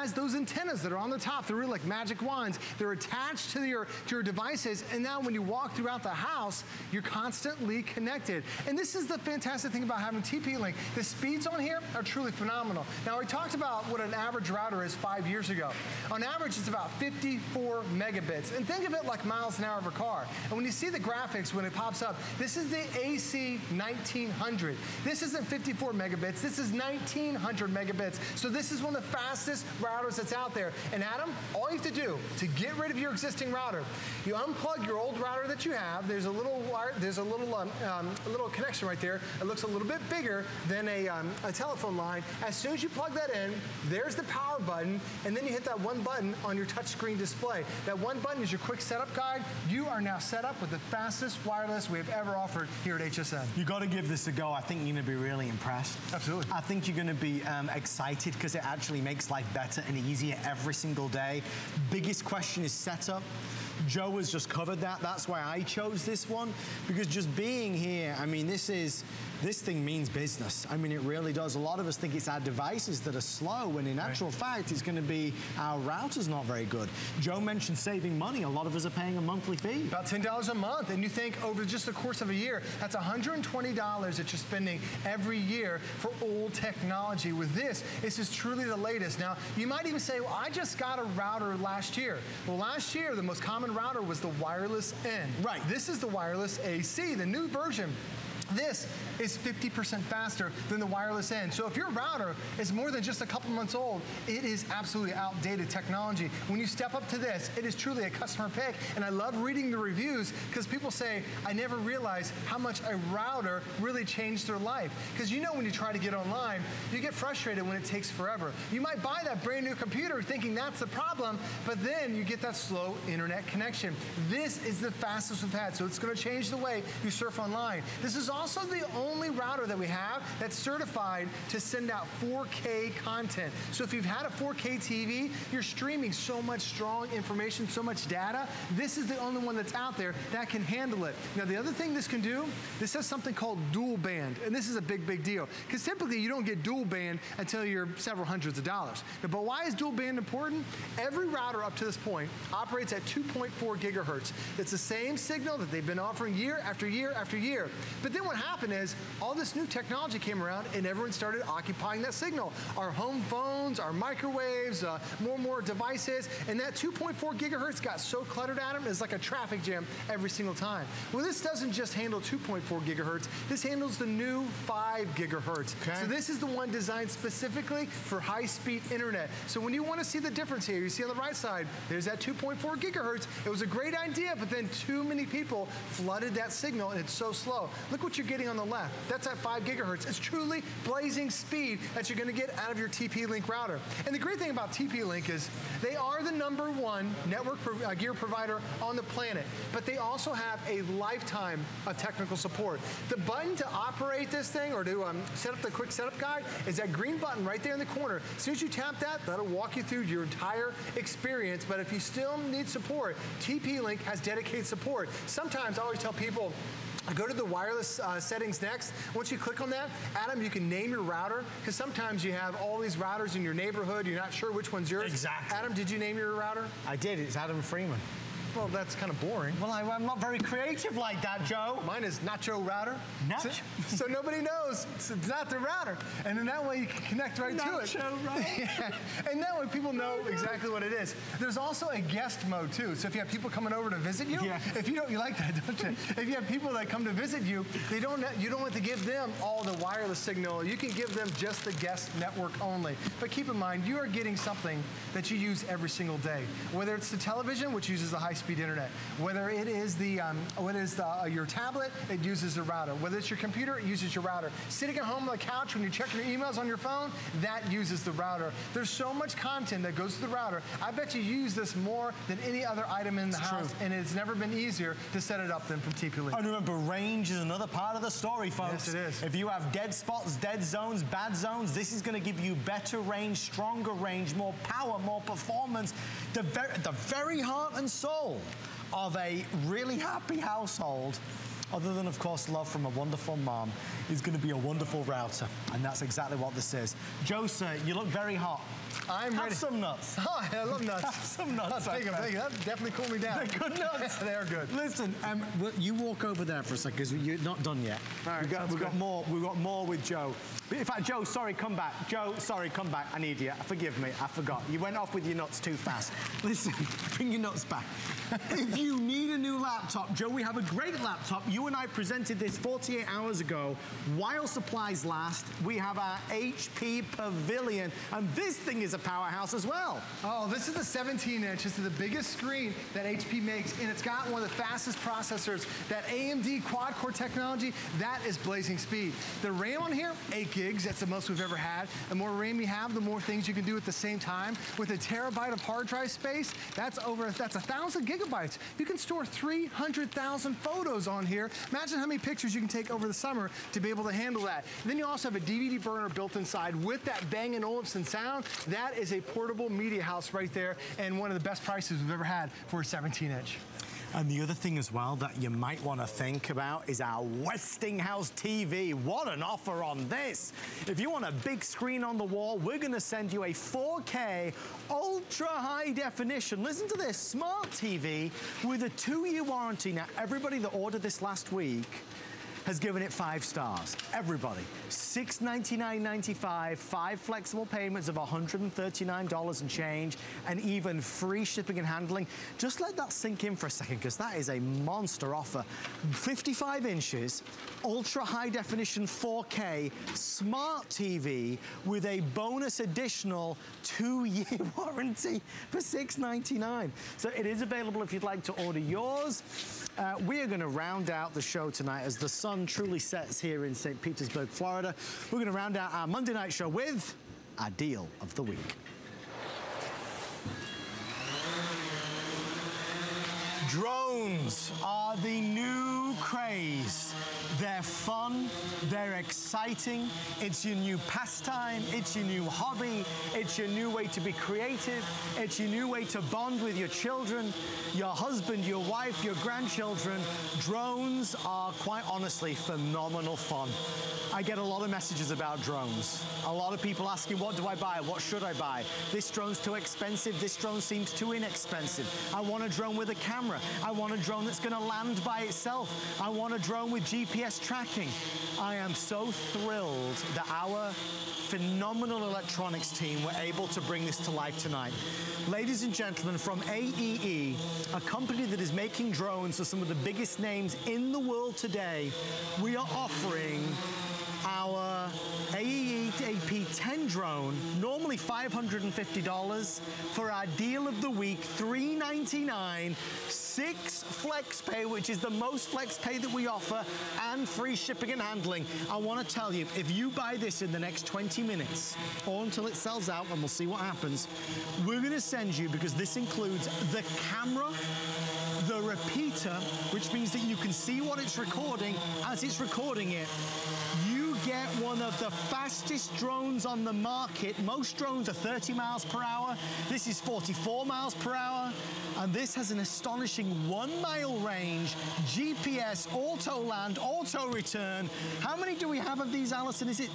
has those antennas that are on the top. They're really like magic wands. They're attached to your, to your devices, and now when you walk throughout the house, you're constantly connected. And this is the fantastic thing about having T P Link. The speeds on here are truly phenomenal. Now, we talked about what an average router is five years ago. On average, it's about fifty-four megabits. And think of it like miles an hour of a car. And when you see the graphics, when it pops up, this is the A C nineteen hundred. This isn't fifty-four megabits, this is nineteen hundred megabits. So this is one of the fastest routers that's out there. And Adam, all you have to do to get rid of your existing router, you unplug your old router that you have. There's a little wire, there's a little um, um, a little connection right there. It looks a little bit bigger than a, um, a telephone line. As soon as you plug that in, there's the power button, and then you hit that one button on your touchscreen display. That one button is your quick setup guide. You are now set up with the fastest wireless we have ever offered here at H S N. You got to give this a go. I think you're going to be really impressed. Absolutely. I think you're going to be um, excited because it actually makes life better and easier every single day. Biggest question is setup. Joe has just covered that. That's why I chose this one, because just being here, I mean, this is, this thing means business. I mean, it really does. A lot of us think it's our devices that are slow, when in actual fact, it's going to be our router's not very good. Joe mentioned saving money. A lot of us are paying a monthly fee. About ten dollars a month, and you think over just the course of a year, that's one hundred twenty dollars that you're spending every year for old technology. With this, this is truly the latest. Now, you might even say, well, I just got a router last year. Well, last year, the most common router was the wireless N. Right. This is the wireless A C, the new version. This is fifty percent faster than the wireless N. So if your router is more than just a couple months old, it is absolutely outdated technology. When you step up to this, it is truly a customer pick. And I love reading the reviews because people say, I never realized how much a router really changed their life. Because you know when you try to get online, you get frustrated when it takes forever. You might buy that brand new computer thinking that's the problem, but then you get that slow internet connection. This is the fastest we've had, so it's going to change the way you surf online. This is also the only router that we have that's certified to send out four K content. So if you've had a four K T V, you're streaming so much strong information, so much data, this is the only one that's out there that can handle it. Now, the other thing this can do, this has something called dual band, and this is a big, big deal, because typically you don't get dual band until you're several hundreds of dollars. Now, but why is dual band important? Every router up to this point operates at two point four gigahertz. It's the same signal that they've been offering year after year after year. But then what happened is all this new technology came around and everyone started occupying that signal. Our home phones, our microwaves, uh, more and more devices, and that two point four gigahertz got so cluttered at them, it's like a traffic jam every single time. Well, this doesn't just handle two point four gigahertz, this handles the new five gigahertz. Okay. So this is the one designed specifically for high-speed internet. So when you want to see the difference here, you see on the right side, there's that two point four gigahertz. It was a great idea, but then too many people flooded that signal and it's so slow. Look what you're getting on the left. That's at five gigahertz. It's truly blazing speed that you're going to get out of your T P Link router. And the great thing about T P Link is they are the number one network pro uh, gear provider on the planet, but they also have a lifetime of technical support. The button to operate this thing or to um, set up the quick setup guide is that green button right there in the corner. As soon as you tap that, that'll walk you through your entire experience. But if you still need support, T P Link has dedicated support. Sometimes I always tell people, go to the wireless uh, settings next. Once you click on that, Adam, you can name your router, because sometimes you have all these routers in your neighborhood, you're not sure which one's yours. Exactly. Adam, did you name your router? I did. It's Adam Freeman. Well, that's kind of boring. Well, I, I'm not very creative like that, Joe. Mine is Nacho Router. Nacho? So, so nobody knows it's not the router. And then that way you can connect right Nacho to it. Nacho Router. Yeah. And that way people know exactly what it is. There's also a guest mode too. So if you have people coming over to visit you, yeah. if you don't, you like that, don't you? If you have people that come to visit you, they don't, you don't want to give them all the wireless signal. You can give them just the guest network only. But keep in mind, you are getting something that you use every single day. Whether it's the television, which uses the high-speed internet, whether it is the, um, whether it's the, uh, your tablet, it uses the router. Whether it's your computer, it uses your router. Sitting at home on the couch when you check your emails on your phone, that uses the router. There's so much content that goes to the router. I bet you use this more than any other item in the it's house, true. and it's never been easier to set it up than from T P Link. And remember, range is another part of the story, folks. Yes, it is. If you have dead spots, dead zones, bad zones, this is going to give you better range, stronger range, more power, more performance. The, ver the very heart and soul of a really happy household, other than, of course, love from a wonderful mom, is going to be a wonderful router. And that's exactly what this is. Joe, sir, you look very hot. I'm Have ready. some nuts. Oh, I love nuts. Have some nuts. I'll take them, okay. take them. That definitely cooled me down. They're good nuts. They are good. Listen, um, you walk over there for a second because you're not done yet. All right, we've got, we've good. got more. We've got more with Joe. In fact, Joe, sorry, come back. Joe, sorry, come back. I need you. Forgive me. I forgot. You went off with your nuts too fast. Listen, bring your nuts back. If you need a new laptop, Joe, we have a great laptop. You and I presented this forty-eight hours ago. While supplies last, we have our H P Pavilion, and this thing is a powerhouse as well. Oh, this is the seventeen inch. This is the biggest screen that H P makes, and it's got one of the fastest processors. That A M D quad-core technology, that is blazing speed. The RAM on here, eight gigs. That's the most we've ever had. The more RAM you have, the more things you can do at the same time. With a terabyte of hard drive space, that's over, that's a thousand gigabytes. You can store three hundred thousand photos on here. Imagine how many pictures you can take over the summer to be able to handle that. And then you also have a D V D burner built inside with that Bang and Olufsen sound. That is a portable media house right there, and one of the best prices we've ever had for a seventeen inch. And the other thing as well that you might want to think about is our Westinghouse T V. What an offer on this. If you want a big screen on the wall, we're going to send you a four K ultra high definition, listen to this, smart T V with a two-year warranty. Now, everybody that ordered this last week has given it five stars. Everybody. six ninety-nine ninety-five, five flexible payments of one hundred thirty-nine dollars and change, and even free shipping and handling. Just let that sink in for a second, because that is a monster offer. fifty-five inches, ultra high definition four K, smart T V with a bonus additional two-year warranty for six ninety-nine. So it is available if you'd like to order yours. Uh, we are going to round out the show tonight as the sun truly sets here in Saint Petersburg, Florida. We're going to round out our Monday night show with our deal of the week. Drones are the new craze. They're fun, they're exciting, it's your new pastime, it's your new hobby, it's your new way to be creative, it's your new way to bond with your children, your husband, your wife, your grandchildren. Drones are, quite honestly, phenomenal fun. I get a lot of messages about drones. A lot of people asking, what do I buy? What should I buy? This drone's too expensive. This drone seems too inexpensive. I want a drone with a camera. I want a drone that's going to land by itself. I want a drone with G P S tracking. I am so thrilled that our phenomenal electronics team were able to bring this to life tonight. Ladies and gentlemen, from A E E, a company that is making drones for some of the biggest names in the world today, we are offering our A E E A P ten drone, normally five hundred fifty dollars, for our deal of the week, three ninety-nine, six flex pay, which is the most flex pay that we offer, and free shipping and handling. I want to tell you, if you buy this in the next twenty minutes, or until it sells out, and we'll see what happens, we're going to send you, because this includes the camera, the repeater, which means that you can see what it's recording as it's recording it. You get one of the fastest drones on the market. Most drones are thirty miles per hour. This is forty-four miles per hour. And this has an astonishing one mile range, G P S, auto land, auto return. How many do we have of these, Alison? Is it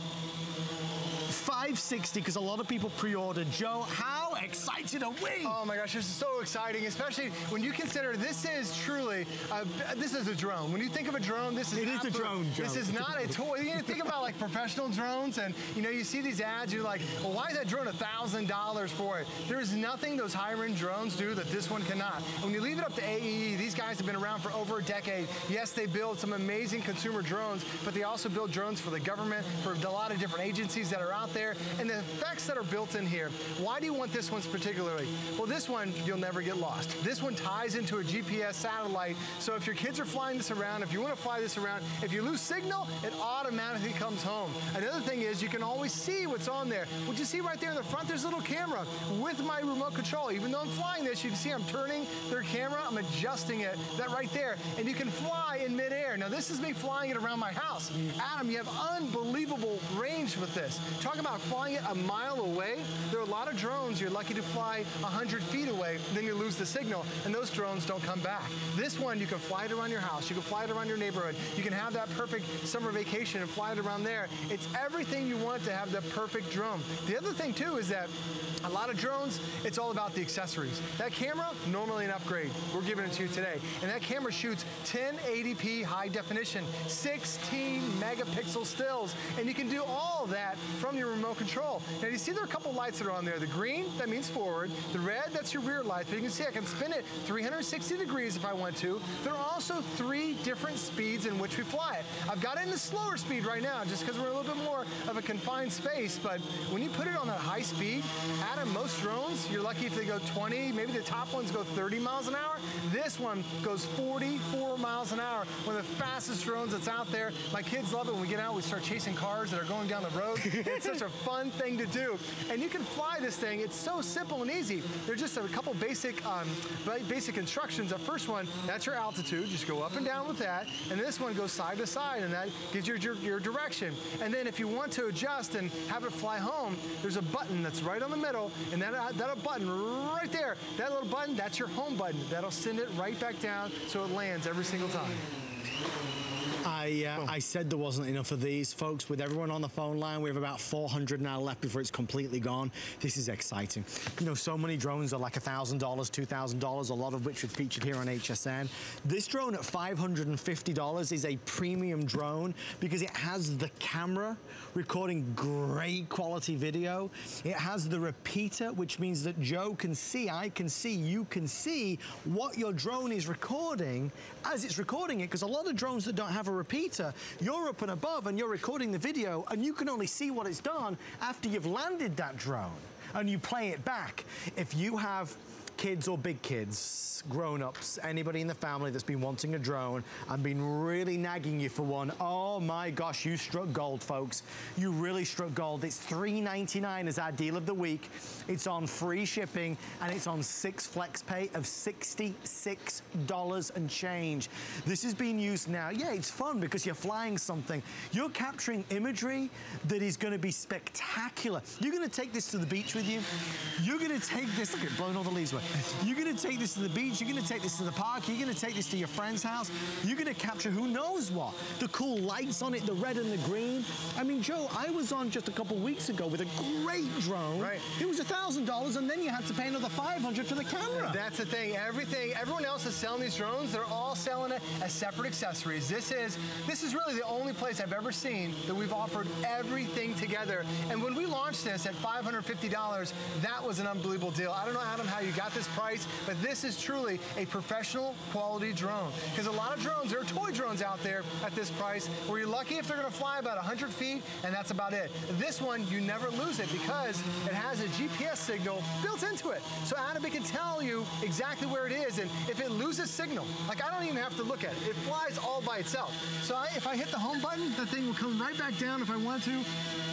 five sixty, because a lot of people pre-ordered. Joe, how excited are we? Oh my gosh, this is so exciting, especially when you consider this is truly, uh, this is a drone. When you think of a drone, this is It is a drone, Joe. This is not a toy. You think about like professional drones, and you know, you see these ads, you're like, well, why is that drone one thousand dollars for it? There's nothing those higher-end drones do that this one cannot. And when you leave it up to A E E, these guys have been around for over a decade. Yes, they build some amazing consumer drones, but they also build drones for the government, for a lot of different agencies that are out there, and the effects that are built in here. Why do you want this one particularly? Well, this one, you'll never get lost. This one ties into a G P S satellite, so if your kids are flying this around, if you want to fly this around, if you lose signal, it automatically comes home. Another thing is you can always see what's on there. What you see right there in the front, there's a little camera with my remote control. Even though I'm flying this, you can see I'm turning their camera, I'm adjusting it, that right there, and you can fly in midair. Now, this is me flying it around my house. Adam, you have unbelievable range with this. Talk about about flying it a mile away. There are a lot of drones you're lucky to fly one hundred feet away, then you lose the signal, and those drones don't come back. This one, you can fly it around your house, you can fly it around your neighborhood, you can have that perfect summer vacation and fly it around there. It's everything you want to have the perfect drone. The other thing too is that a lot of drones, it's all about the accessories. That camera, normally an upgrade. We're giving it to you today. And that camera shoots ten eighty p high definition, sixteen megapixel stills, and you can do all of that from your remote control. Now you see there are a couple lights that are on there. The green, that means forward. The red, that's your rear light. But you can see I can spin it three hundred sixty degrees if I want to. There are also three different speeds in which we fly it. I've got it in the slower speed right now just because we're a little bit more of a confined space, but when you put it on that high speed, Adam, most drones, you're lucky if they go twenty, maybe the top ones go thirty miles an hour. This one goes forty-four miles an hour, one of the fastest drones that's out there. My kids love it. When we get out, we start chasing cars that are going down the road. It's such a fun thing to do. And you can fly this thing. It's so simple and easy. There's just a couple basic um, basic instructions. The first one, that's your altitude. Just go up and down with that. And this one goes side to side, and that gives you your, your direction. And then if you want to adjust and have it fly home, there's a button that's right on the middle, and that, uh, that button right there, that little button, that's your home button. That'll send it right back down so it lands every single time. I, uh, I said there wasn't enough of these, folks. With everyone on the phone line, we have about four hundred now left before it's completely gone. This is exciting. You know, so many drones are like one thousand dollars, two thousand dollars, a lot of which are featured here on H S N. This drone at five hundred fifty dollars is a premium drone because it has the camera recording great quality video. It has the repeater, which means that Joe can see, I can see, you can see what your drone is recording as it's recording it, because a lot of drones that don't have a repeater, you're up and above and you're recording the video and you can only see what it's done after you've landed that drone and you play it back. If you have kids or big kids, grown-ups, anybody in the family that's been wanting a drone and been really nagging you for one, oh my gosh, you struck gold, folks. You really struck gold. It's three ninety-nine as our deal of the week. It's on free shipping and it's on six flex pay of sixty-six dollars and change. This is being used now. Yeah, it's fun because you're flying something. You're capturing imagery that is going to be spectacular. You're going to take this to the beach with you. You're going to take this, look at it blowing all the leaves away. You're going to take this to the beach. You're going to take this to the park. You're going to take this to your friend's house. You're going to capture who knows what. The cool lights on it, the red and the green. I mean, Joe, I was on just a couple weeks ago with a great drone. Right. It was one thousand dollars, and then you had to pay another five hundred dollars for the camera. That's the thing. Everything, everyone else is selling these drones. They're all selling it as separate accessories. This is, this is really the only place I've ever seen that we've offered everything together. And when we launched this at five hundred fifty dollars, that was an unbelievable deal. I don't know, Adam, how you got this price, but this is truly a professional quality drone. Because a lot of drones, there are toy drones out there at this price where you're lucky if they're going to fly about one hundred feet, and that's about it. This one, you never lose it because it has a G P S signal built into it. So Adam, it can tell you exactly where it is, and if it loses signal, like I don't even have to look at it. It flies all by itself. So I, if I hit the home button, the thing will come right back down if I want to.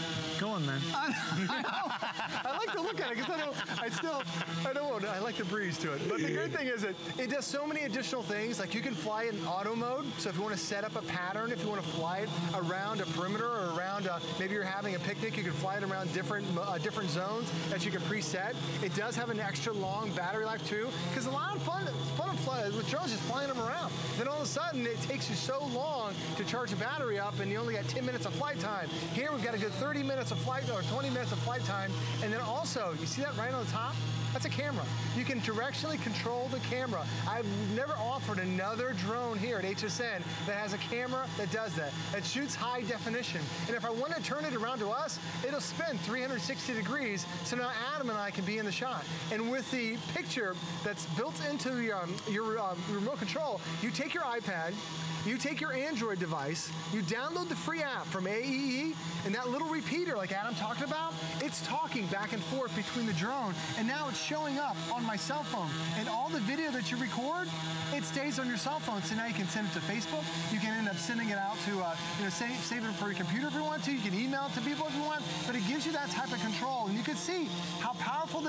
Go on, man. I, I know. I like to look at it because I don't, I still, I don't, I like the breeze to it. But the good thing is that it does so many additional things. Like you can fly it in auto mode. So if you want to set up a pattern, if you want to fly it around a perimeter or around, a, maybe you're having a picnic, you can fly it around different, uh, different zones that you can preset. It does have an extra long battery life too, because a lot of fun, fun of fly, with drones is flying them around. Then all of a sudden it takes you so long to charge the battery up, and you only got ten minutes of flight time. Here we've got a good thirty minutes of flight or twenty minutes of flight time, and then also you see that right on the top? That's a camera. You can directionally control the camera. I've never offered another drone here at H S N that has a camera that does that. It shoots high definition. And if I want to turn it around to us, it'll spin three hundred sixty degrees, so now Adam and I can be in the shot. And with the picture that's built into your, um, your um, remote control, you take your iPad, you take your Android device, you download the free app from A E E, and that little repeater like Adam talked about, it's talking back and forth between the drone, and now it's showing up on my cell phone. And all the video that you record, it stays on your cell phone. So now you can send it to Facebook. You can end up sending it out to, uh, you know, save, save it for your computer if you want to. You can email it to people if you want. But it gives you that type of control. And you can see how powerful this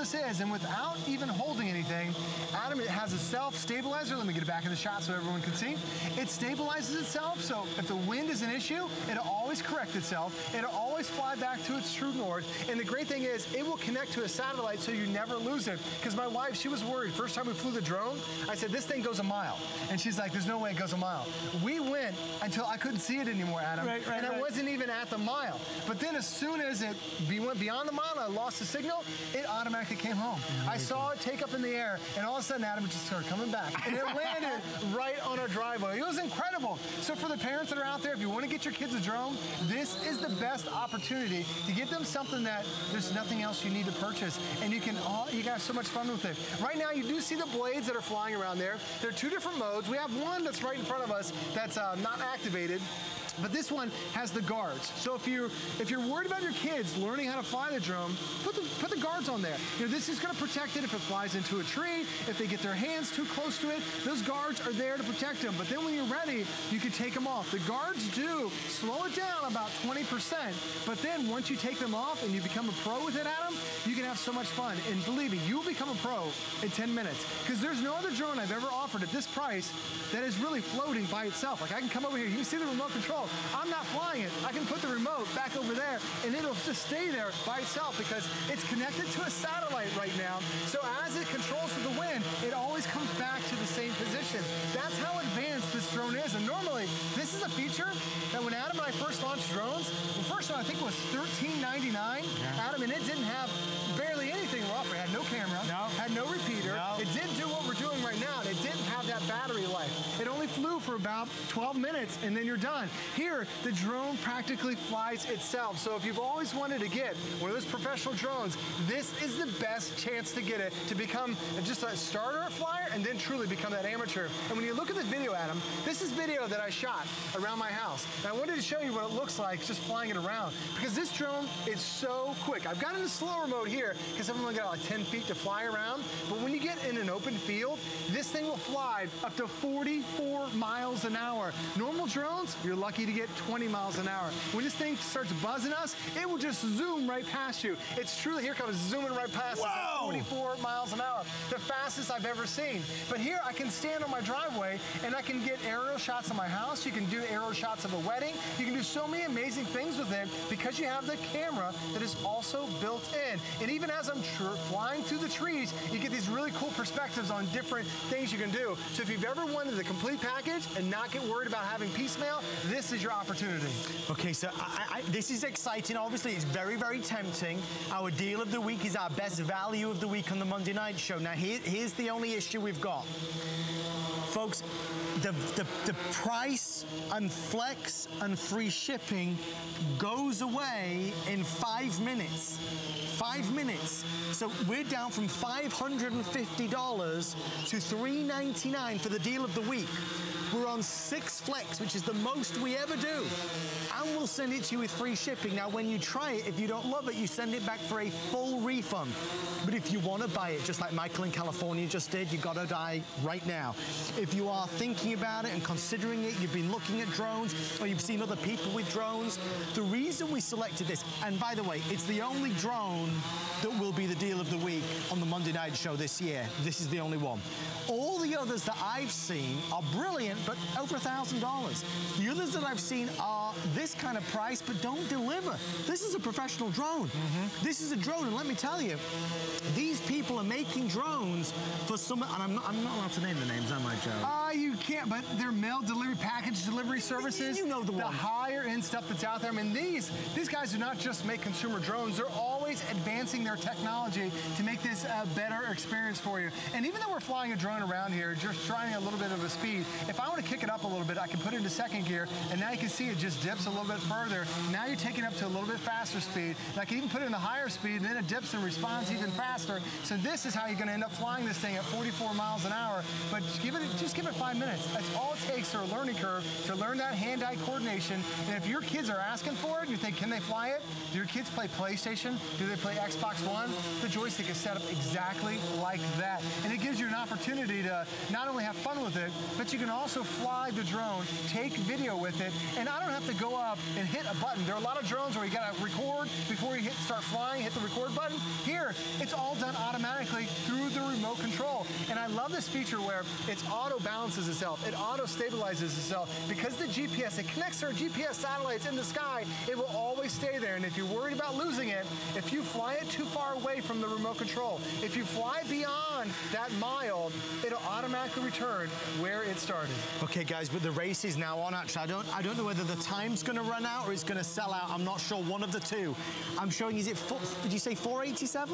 this is, and without even holding anything, Adam, it has a self-stabilizer. Let me get it back in the shot so everyone can see. It stabilizes itself, so if the wind is an issue, it'll always correct itself. It'll always fly back to its true north. And the great thing is, it will connect to a satellite so you never lose it. Because my wife, she was worried. First time we flew the drone, I said, this thing goes a mile. And she's like, there's no way it goes a mile. We went until I couldn't see it anymore, Adam. Right, right, and I right. wasn't even at the mile. But then as soon as it be, went beyond the mile, I lost the signal, it automatically came home. Mm-hmm. I saw it take up in the air, and all of a sudden, Adam just started coming back. And it landed right on our driveway. It was incredible. So for the parents that are out there, if you want to get your kids a drone, this is the best opportunity to give them something that there's nothing else you need to purchase. And you can, oh, you can have so much fun with it. Right now, you do see the blades that are flying around there. There are two different modes. We have one that's right in front of us that's uh, not activated. But this one has the guards. So if you're if you're worried about your kids learning how to fly the drone, put the put the guards on there. You know, this is going to protect it if it flies into a tree, if they get their hands too close to it. Those guards are there to protect them. But then when you're ready, you can take them off. The guards do slow it down about twenty percent. But then once you take them off and you become a pro with it, Adam, you can have so much fun. And believe me, you'll become a pro in ten minutes. Because there's no other drone I've ever offered at this price that is really floating by itself. Like I can come over here, you can see the remote control. I'm not flying it. I can put the remote back over there and it'll just stay there by itself because it's connected to a satellite right now. So as it controls with the wind, it always comes back to the same position. That's how advanced this drone is. And normally, this is a feature that when Adam and I first launched drones, well, first one I think it was thirteen ninety-nine, yeah. Adam, and it didn't have barely anything we're offering. It had no camera, no. had no repeater. No. It didn't do what we're doing right now. It didn't have that battery life. It only flew for about twelve minutes and then you're done. Here, the drone practically flies itself. So if you've always wanted to get one of those professional drones, this is the best chance to get it, to become just a starter flyer and then truly become that amateur. And when you look at this video, Adam, this is video that I shot around my house. And I wanted to show you what it looks like just flying it around because this drone is so quick. I've got it in slower mode here because I've only got like ten feet to fly around. But when you get in an open field, this thing will fly up to forty-four miles an hour. Normal drones, you're lucky to get twenty miles an hour. When this thing starts buzzing us, it will just zoom right past you. It's truly, here comes zooming right past us at forty-four miles an hour. The fastest I've ever seen. But here I can stand on my driveway and I can get aerial shots of my house. You can do aerial shots of a wedding. You can do so many amazing things with it because you have the camera that is also built in. And even as I'm flying through the trees, you get these really cool perspectives on different things you can do. So if you've ever wanted the complete package and not get worried about having piecemeal, this is your opportunity. Okay, so I, I, this is exciting. Obviously, it's very, very tempting. Our deal of the week is our best value of the week on the Monday Night Show. Now, here, here's the only issue we've got. Folks, the, the, the price and flex and free shipping goes away in five minutes. Five minutes. So we're down from five hundred fifty dollars to three ninety-nine for the deal of the week. We're on six flex, which is the most we ever do. And we'll send it to you with free shipping. Now, when you try it, if you don't love it, you send it back for a full refund. But if you want to buy it, just like Michael in California just did, you got to buy right now. If you are thinking about it and considering it, you've been looking at drones, or you've seen other people with drones, the reason we selected this, and by the way, it's the only drone that will be the deal of the week on the Monday Night Show this year. This is the only one. All the others that I've seen are brilliant, but over a thousand dollars. The others that I've seen are this kind of price, but don't deliver. This is a professional drone. Mm-hmm. This is a drone, and let me tell you, these people are making drones for some, and I'm not, I'm not allowed to name the names, am I, Joe? Uh, you can't, but they're mail delivery, package delivery services. You know the one. The higher end stuff that's out there. I mean, these, these guys do not just make consumer drones, they're always advancing their technology to make this a better experience for you. And even though we're flying a drone around here, just trying a little bit of a speed, if I want to kick it up a little bit, I can put it into second gear, and now you can see it just dips a little bit further. Now you're taking it up to a little bit faster speed. And I can even put it in the higher speed, and then it dips and responds even faster. So this is how you're going to end up flying this thing at forty-four miles an hour. But give it, just give it five minutes. That's all it takes for a learning curve to learn that hand-eye coordination. And if your kids are asking for it, you think, can they fly it? Do your kids play PlayStation? Do they play Xbox One? The joystick is set up exactly like that. And it gives you an opportunity to not only have fun with it, but you can also fly the drone, take video with it, and I don't have to go up and hit a button. There are a lot of drones where you gotta record before you hit, start flying, hit the record button. Here, it's all done automatically through the remote control. And I love this feature where it auto balances itself, it auto stabilizes itself. Because the G P S, it connects to our G P S satellites in the sky, it will always stay there. And if you're worried about losing it, if you fly it too far away from the remote control, if you fly beyond that mile, it'll automatically return where it started. Okay, guys, but the race is now on. Actually, I don't, I don't know whether the time's going to run out or it's going to sell out. I'm not sure. One of the two. I'm showing. Is it? Four, did you say four eighty-seven?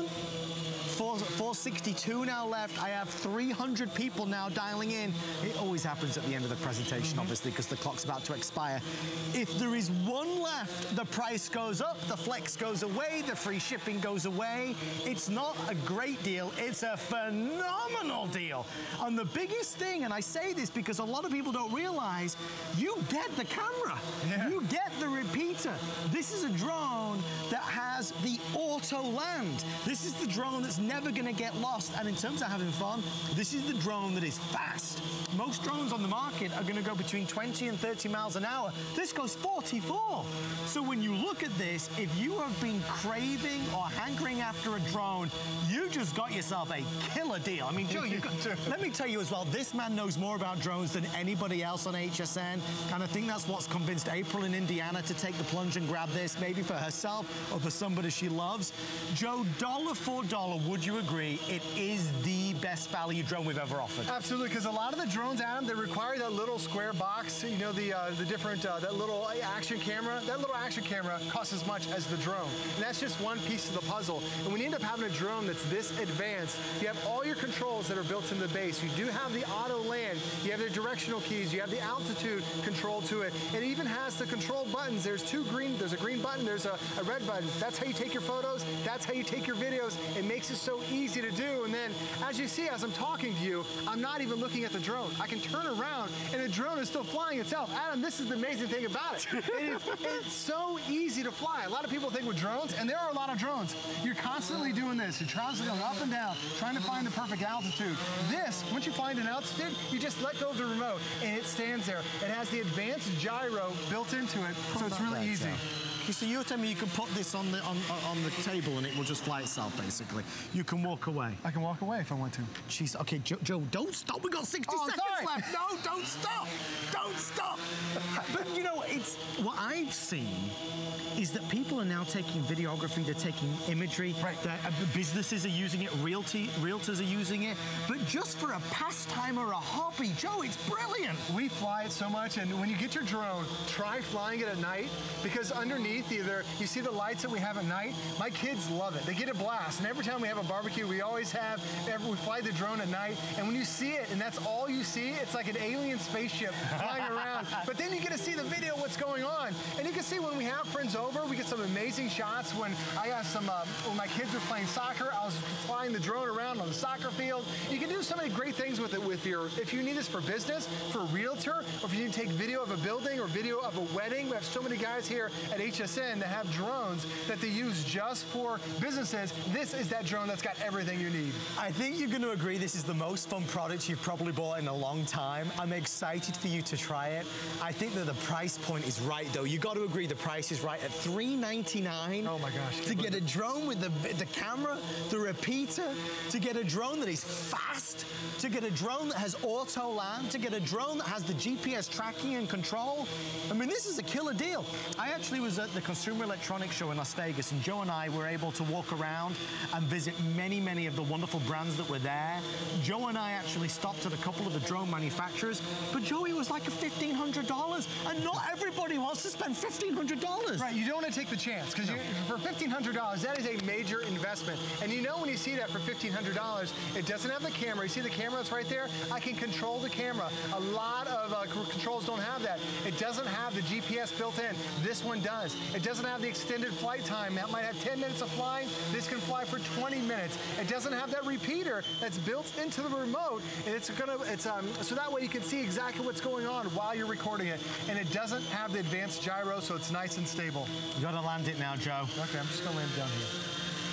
four sixty-two now left. I have three hundred people now dialing in. It always happens at the end of the presentation, mm-hmm. obviously, because the clock's about to expire. If there is one left, the price goes up, the flex goes away, the free shipping goes away. It's not a great deal. It's a phenomenal deal. And the biggest thing, and I say this because a lot of people don't realize, you get the camera. Yeah. You get the repeater. This is a drone that has the auto land. This is the drone that's never going to get lost. And in terms of having fun, this is the drone that is fast. Most drones on the market are going to go between twenty and thirty miles an hour. This goes forty-four. So when you look at this, if you have been craving or hankering after a drone, you just got yourself a killer deal. I mean, Joe, you got, let me tell you as well, this man knows more about drones than anybody else on H S N. And I think that's what's convinced April in Indiana to take the plunge and grab this, maybe for herself or for somebody she loves. Joe, dollar for dollar, would you agree it is the best value drone we've ever offered? Absolutely, because a lot of the drones, Adam, they require that little square box, you know, the uh, the different, uh, that little action camera. That little action camera costs as much as the drone. And that's just one piece of the puzzle. And when you end up having a drone that's this advanced, you have all your controls that are built in the base. You do have the auto land, you have the directional keys, you have the altitude control to it. It even has the control buttons. There's two green, there's a green button, there's a, a red button. That's how you take your photos, that's how you take your videos. It makes it so easy to do. And then, as you see, as I'm talking to you, I'm not even looking at the drone. I can turn around, and the drone is still flying itself. Adam, this is the amazing thing about it. It is, it's so easy to fly. A lot of people think with drones, and there are a lot of drones, you're constantly doing this. You're constantly going up and down, trying to find the perfect altitude. This, once you find an altitude, you just let go of the remote, and it stands there. It has the advanced gyro built into it, so it's really easy. So you're telling me you can put this on the on, on the table and it will just fly itself, basically. You can walk away. I can walk away if I want to. Jeez, okay, Joe, Joe don't stop. We've got sixty oh, seconds sorry. left. No, don't stop. Don't stop. But, you know, it's what I've seen is that people are now taking videography, they're taking imagery, right. That, uh, businesses are using it, realty, realtors are using it, but just for a pastime or a hobby, Joe, it's brilliant. We fly it so much, and when you get your drone, try flying it at night, because underneath either, you see the lights that we have at night, my kids love it. They get a blast, and every time we have a barbecue, we always have, every, we fly the drone at night, and when you see it, and that's all you see, it's like an alien spaceship flying around, but then you get to see the video of what's going on, and you can see when we have friends over, we get some amazing shots. When I got some, uh, when my kids were playing soccer, I was flying the drone around on the soccer field. You can do so many great things with it. With your, if you need this for business, for a realtor, or if you need to take video of a building or video of a wedding, we have so many guys here at H S N that have drones that they use just for businesses. This is that drone that's got everything you need. I think you're going to agree this is the most fun product you've probably bought in a long time. I'm excited for you to try it. I think that the price point is right, though. You got to agree the price is right at three ninety-nine. Oh my gosh. To get a drone with the, the camera, the repeater, to get a drone that is fast, to get a drone that has auto land, to get a drone that has the G P S tracking and control. I mean, this is a killer deal. I actually was at the Consumer Electronics Show in Las Vegas, and Joe and I were able to walk around and visit many, many of the wonderful brands that were there. Joe and I actually stopped at a couple of the drone manufacturers, but Joey was like a fifteen hundred dollars, and not everybody wants to spend fifteen hundred dollars. Right, you don't want to take the chance, because no. for fifteen hundred dollars, that is a major investment. And you know when you see that for fifteen hundred dollars, it doesn't have the camera. You see the camera that's right there? I can control the camera. A lot of uh, controls don't have that. It doesn't have the G P S built in. This one does. It doesn't have the extended flight time. That might have ten minutes of flying. This can fly for twenty minutes. It doesn't have that repeater that's built into the remote. And it's gonna, it's um, so that way you can see exactly what's going on while you're recording it. And it doesn't have the advanced gyro, so it's nice and stable. You gotta land it now, Joe. Okay, I'm just gonna land it down here.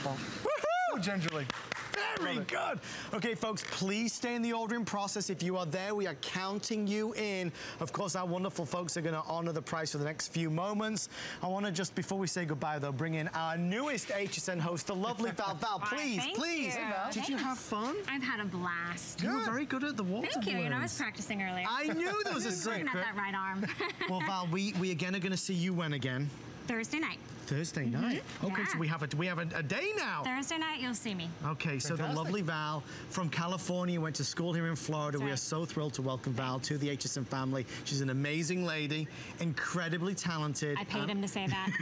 beautiful. So gingerly. Very good. Okay, folks, please stay in the ordering process. If you are there, we are counting you in. Of course, our wonderful folks are going to honor the price for the next few moments. I want to just, before we say goodbye, though, bring in our newest H S N host, the lovely Val. Val, please, Thank please. you. Hey, Val. Did Thanks. you have fun? I've had a blast. You were very good at the water Thank you. balloons. You know, I was practicing earlier. I knew there was a secret. Working at that right arm. Well, Val, we, we again are going to see you when again? Thursday night. Thursday night. Mm-hmm. Okay, Yeah. so we have a we have a, a day now. Thursday night, you'll see me. Okay, so the lovely Val from California went to school here in Florida. That's We are right. so thrilled to welcome Val to the H S N family. She's an amazing lady, incredibly talented. I paid um, him to say that.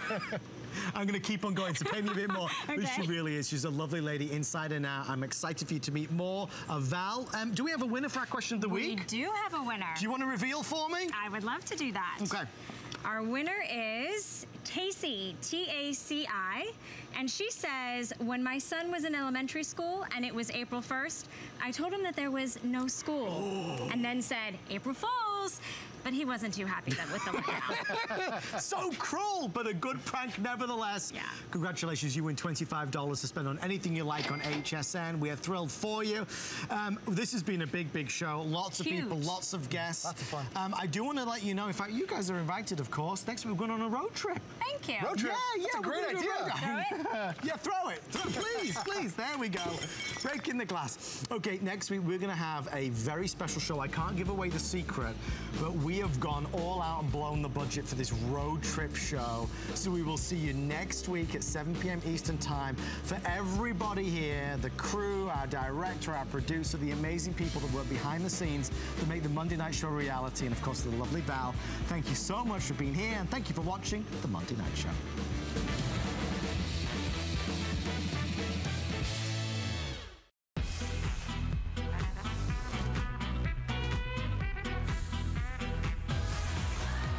I'm going to keep on going, so pay me a bit more. But Okay. she really is. She's a lovely lady inside and out. I'm excited for you to meet more of Val. Um, do we have a winner for our question of the We week? do have a winner. Do you want to reveal for me? I would love to do that. Okay. Our winner is Taci, T A C I, and she says, when my son was in elementary school and it was April first, I told him that there was no school, Oh. and then said, April Fools, but he wasn't too happy that with the letdown. So cruel, but a good prank nevertheless. Yeah. Congratulations, you win twenty-five dollars to spend on anything you like on H S N. We are thrilled for you. Um, this has been a big, big show. Lots Huge. of people, lots of guests. Lots of fun. Um, I do want to let you know, in fact, you guys are invited, of course. Next week, we're going on a road trip. Thank you. Road trip? Yeah, yeah. That's a we're great gonna do a road idea. trip. Throw it? Yeah, throw it. Throw, please, please. There we go. Breaking the glass. Okay, next week, we're going to have a very special show. I can't give away the secret, but we have gone all out and blown the budget for this road trip show. So we will see you next week at seven p m Eastern Time. For everybody here, the crew, our director, our producer, the amazing people that work behind the scenes that make the Monday Night Show a reality, and of course, the lovely Val. Thank you so much for being here, and thank you for watching the Monday Night Show.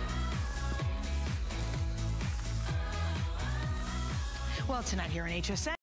Well, tonight here on H S N.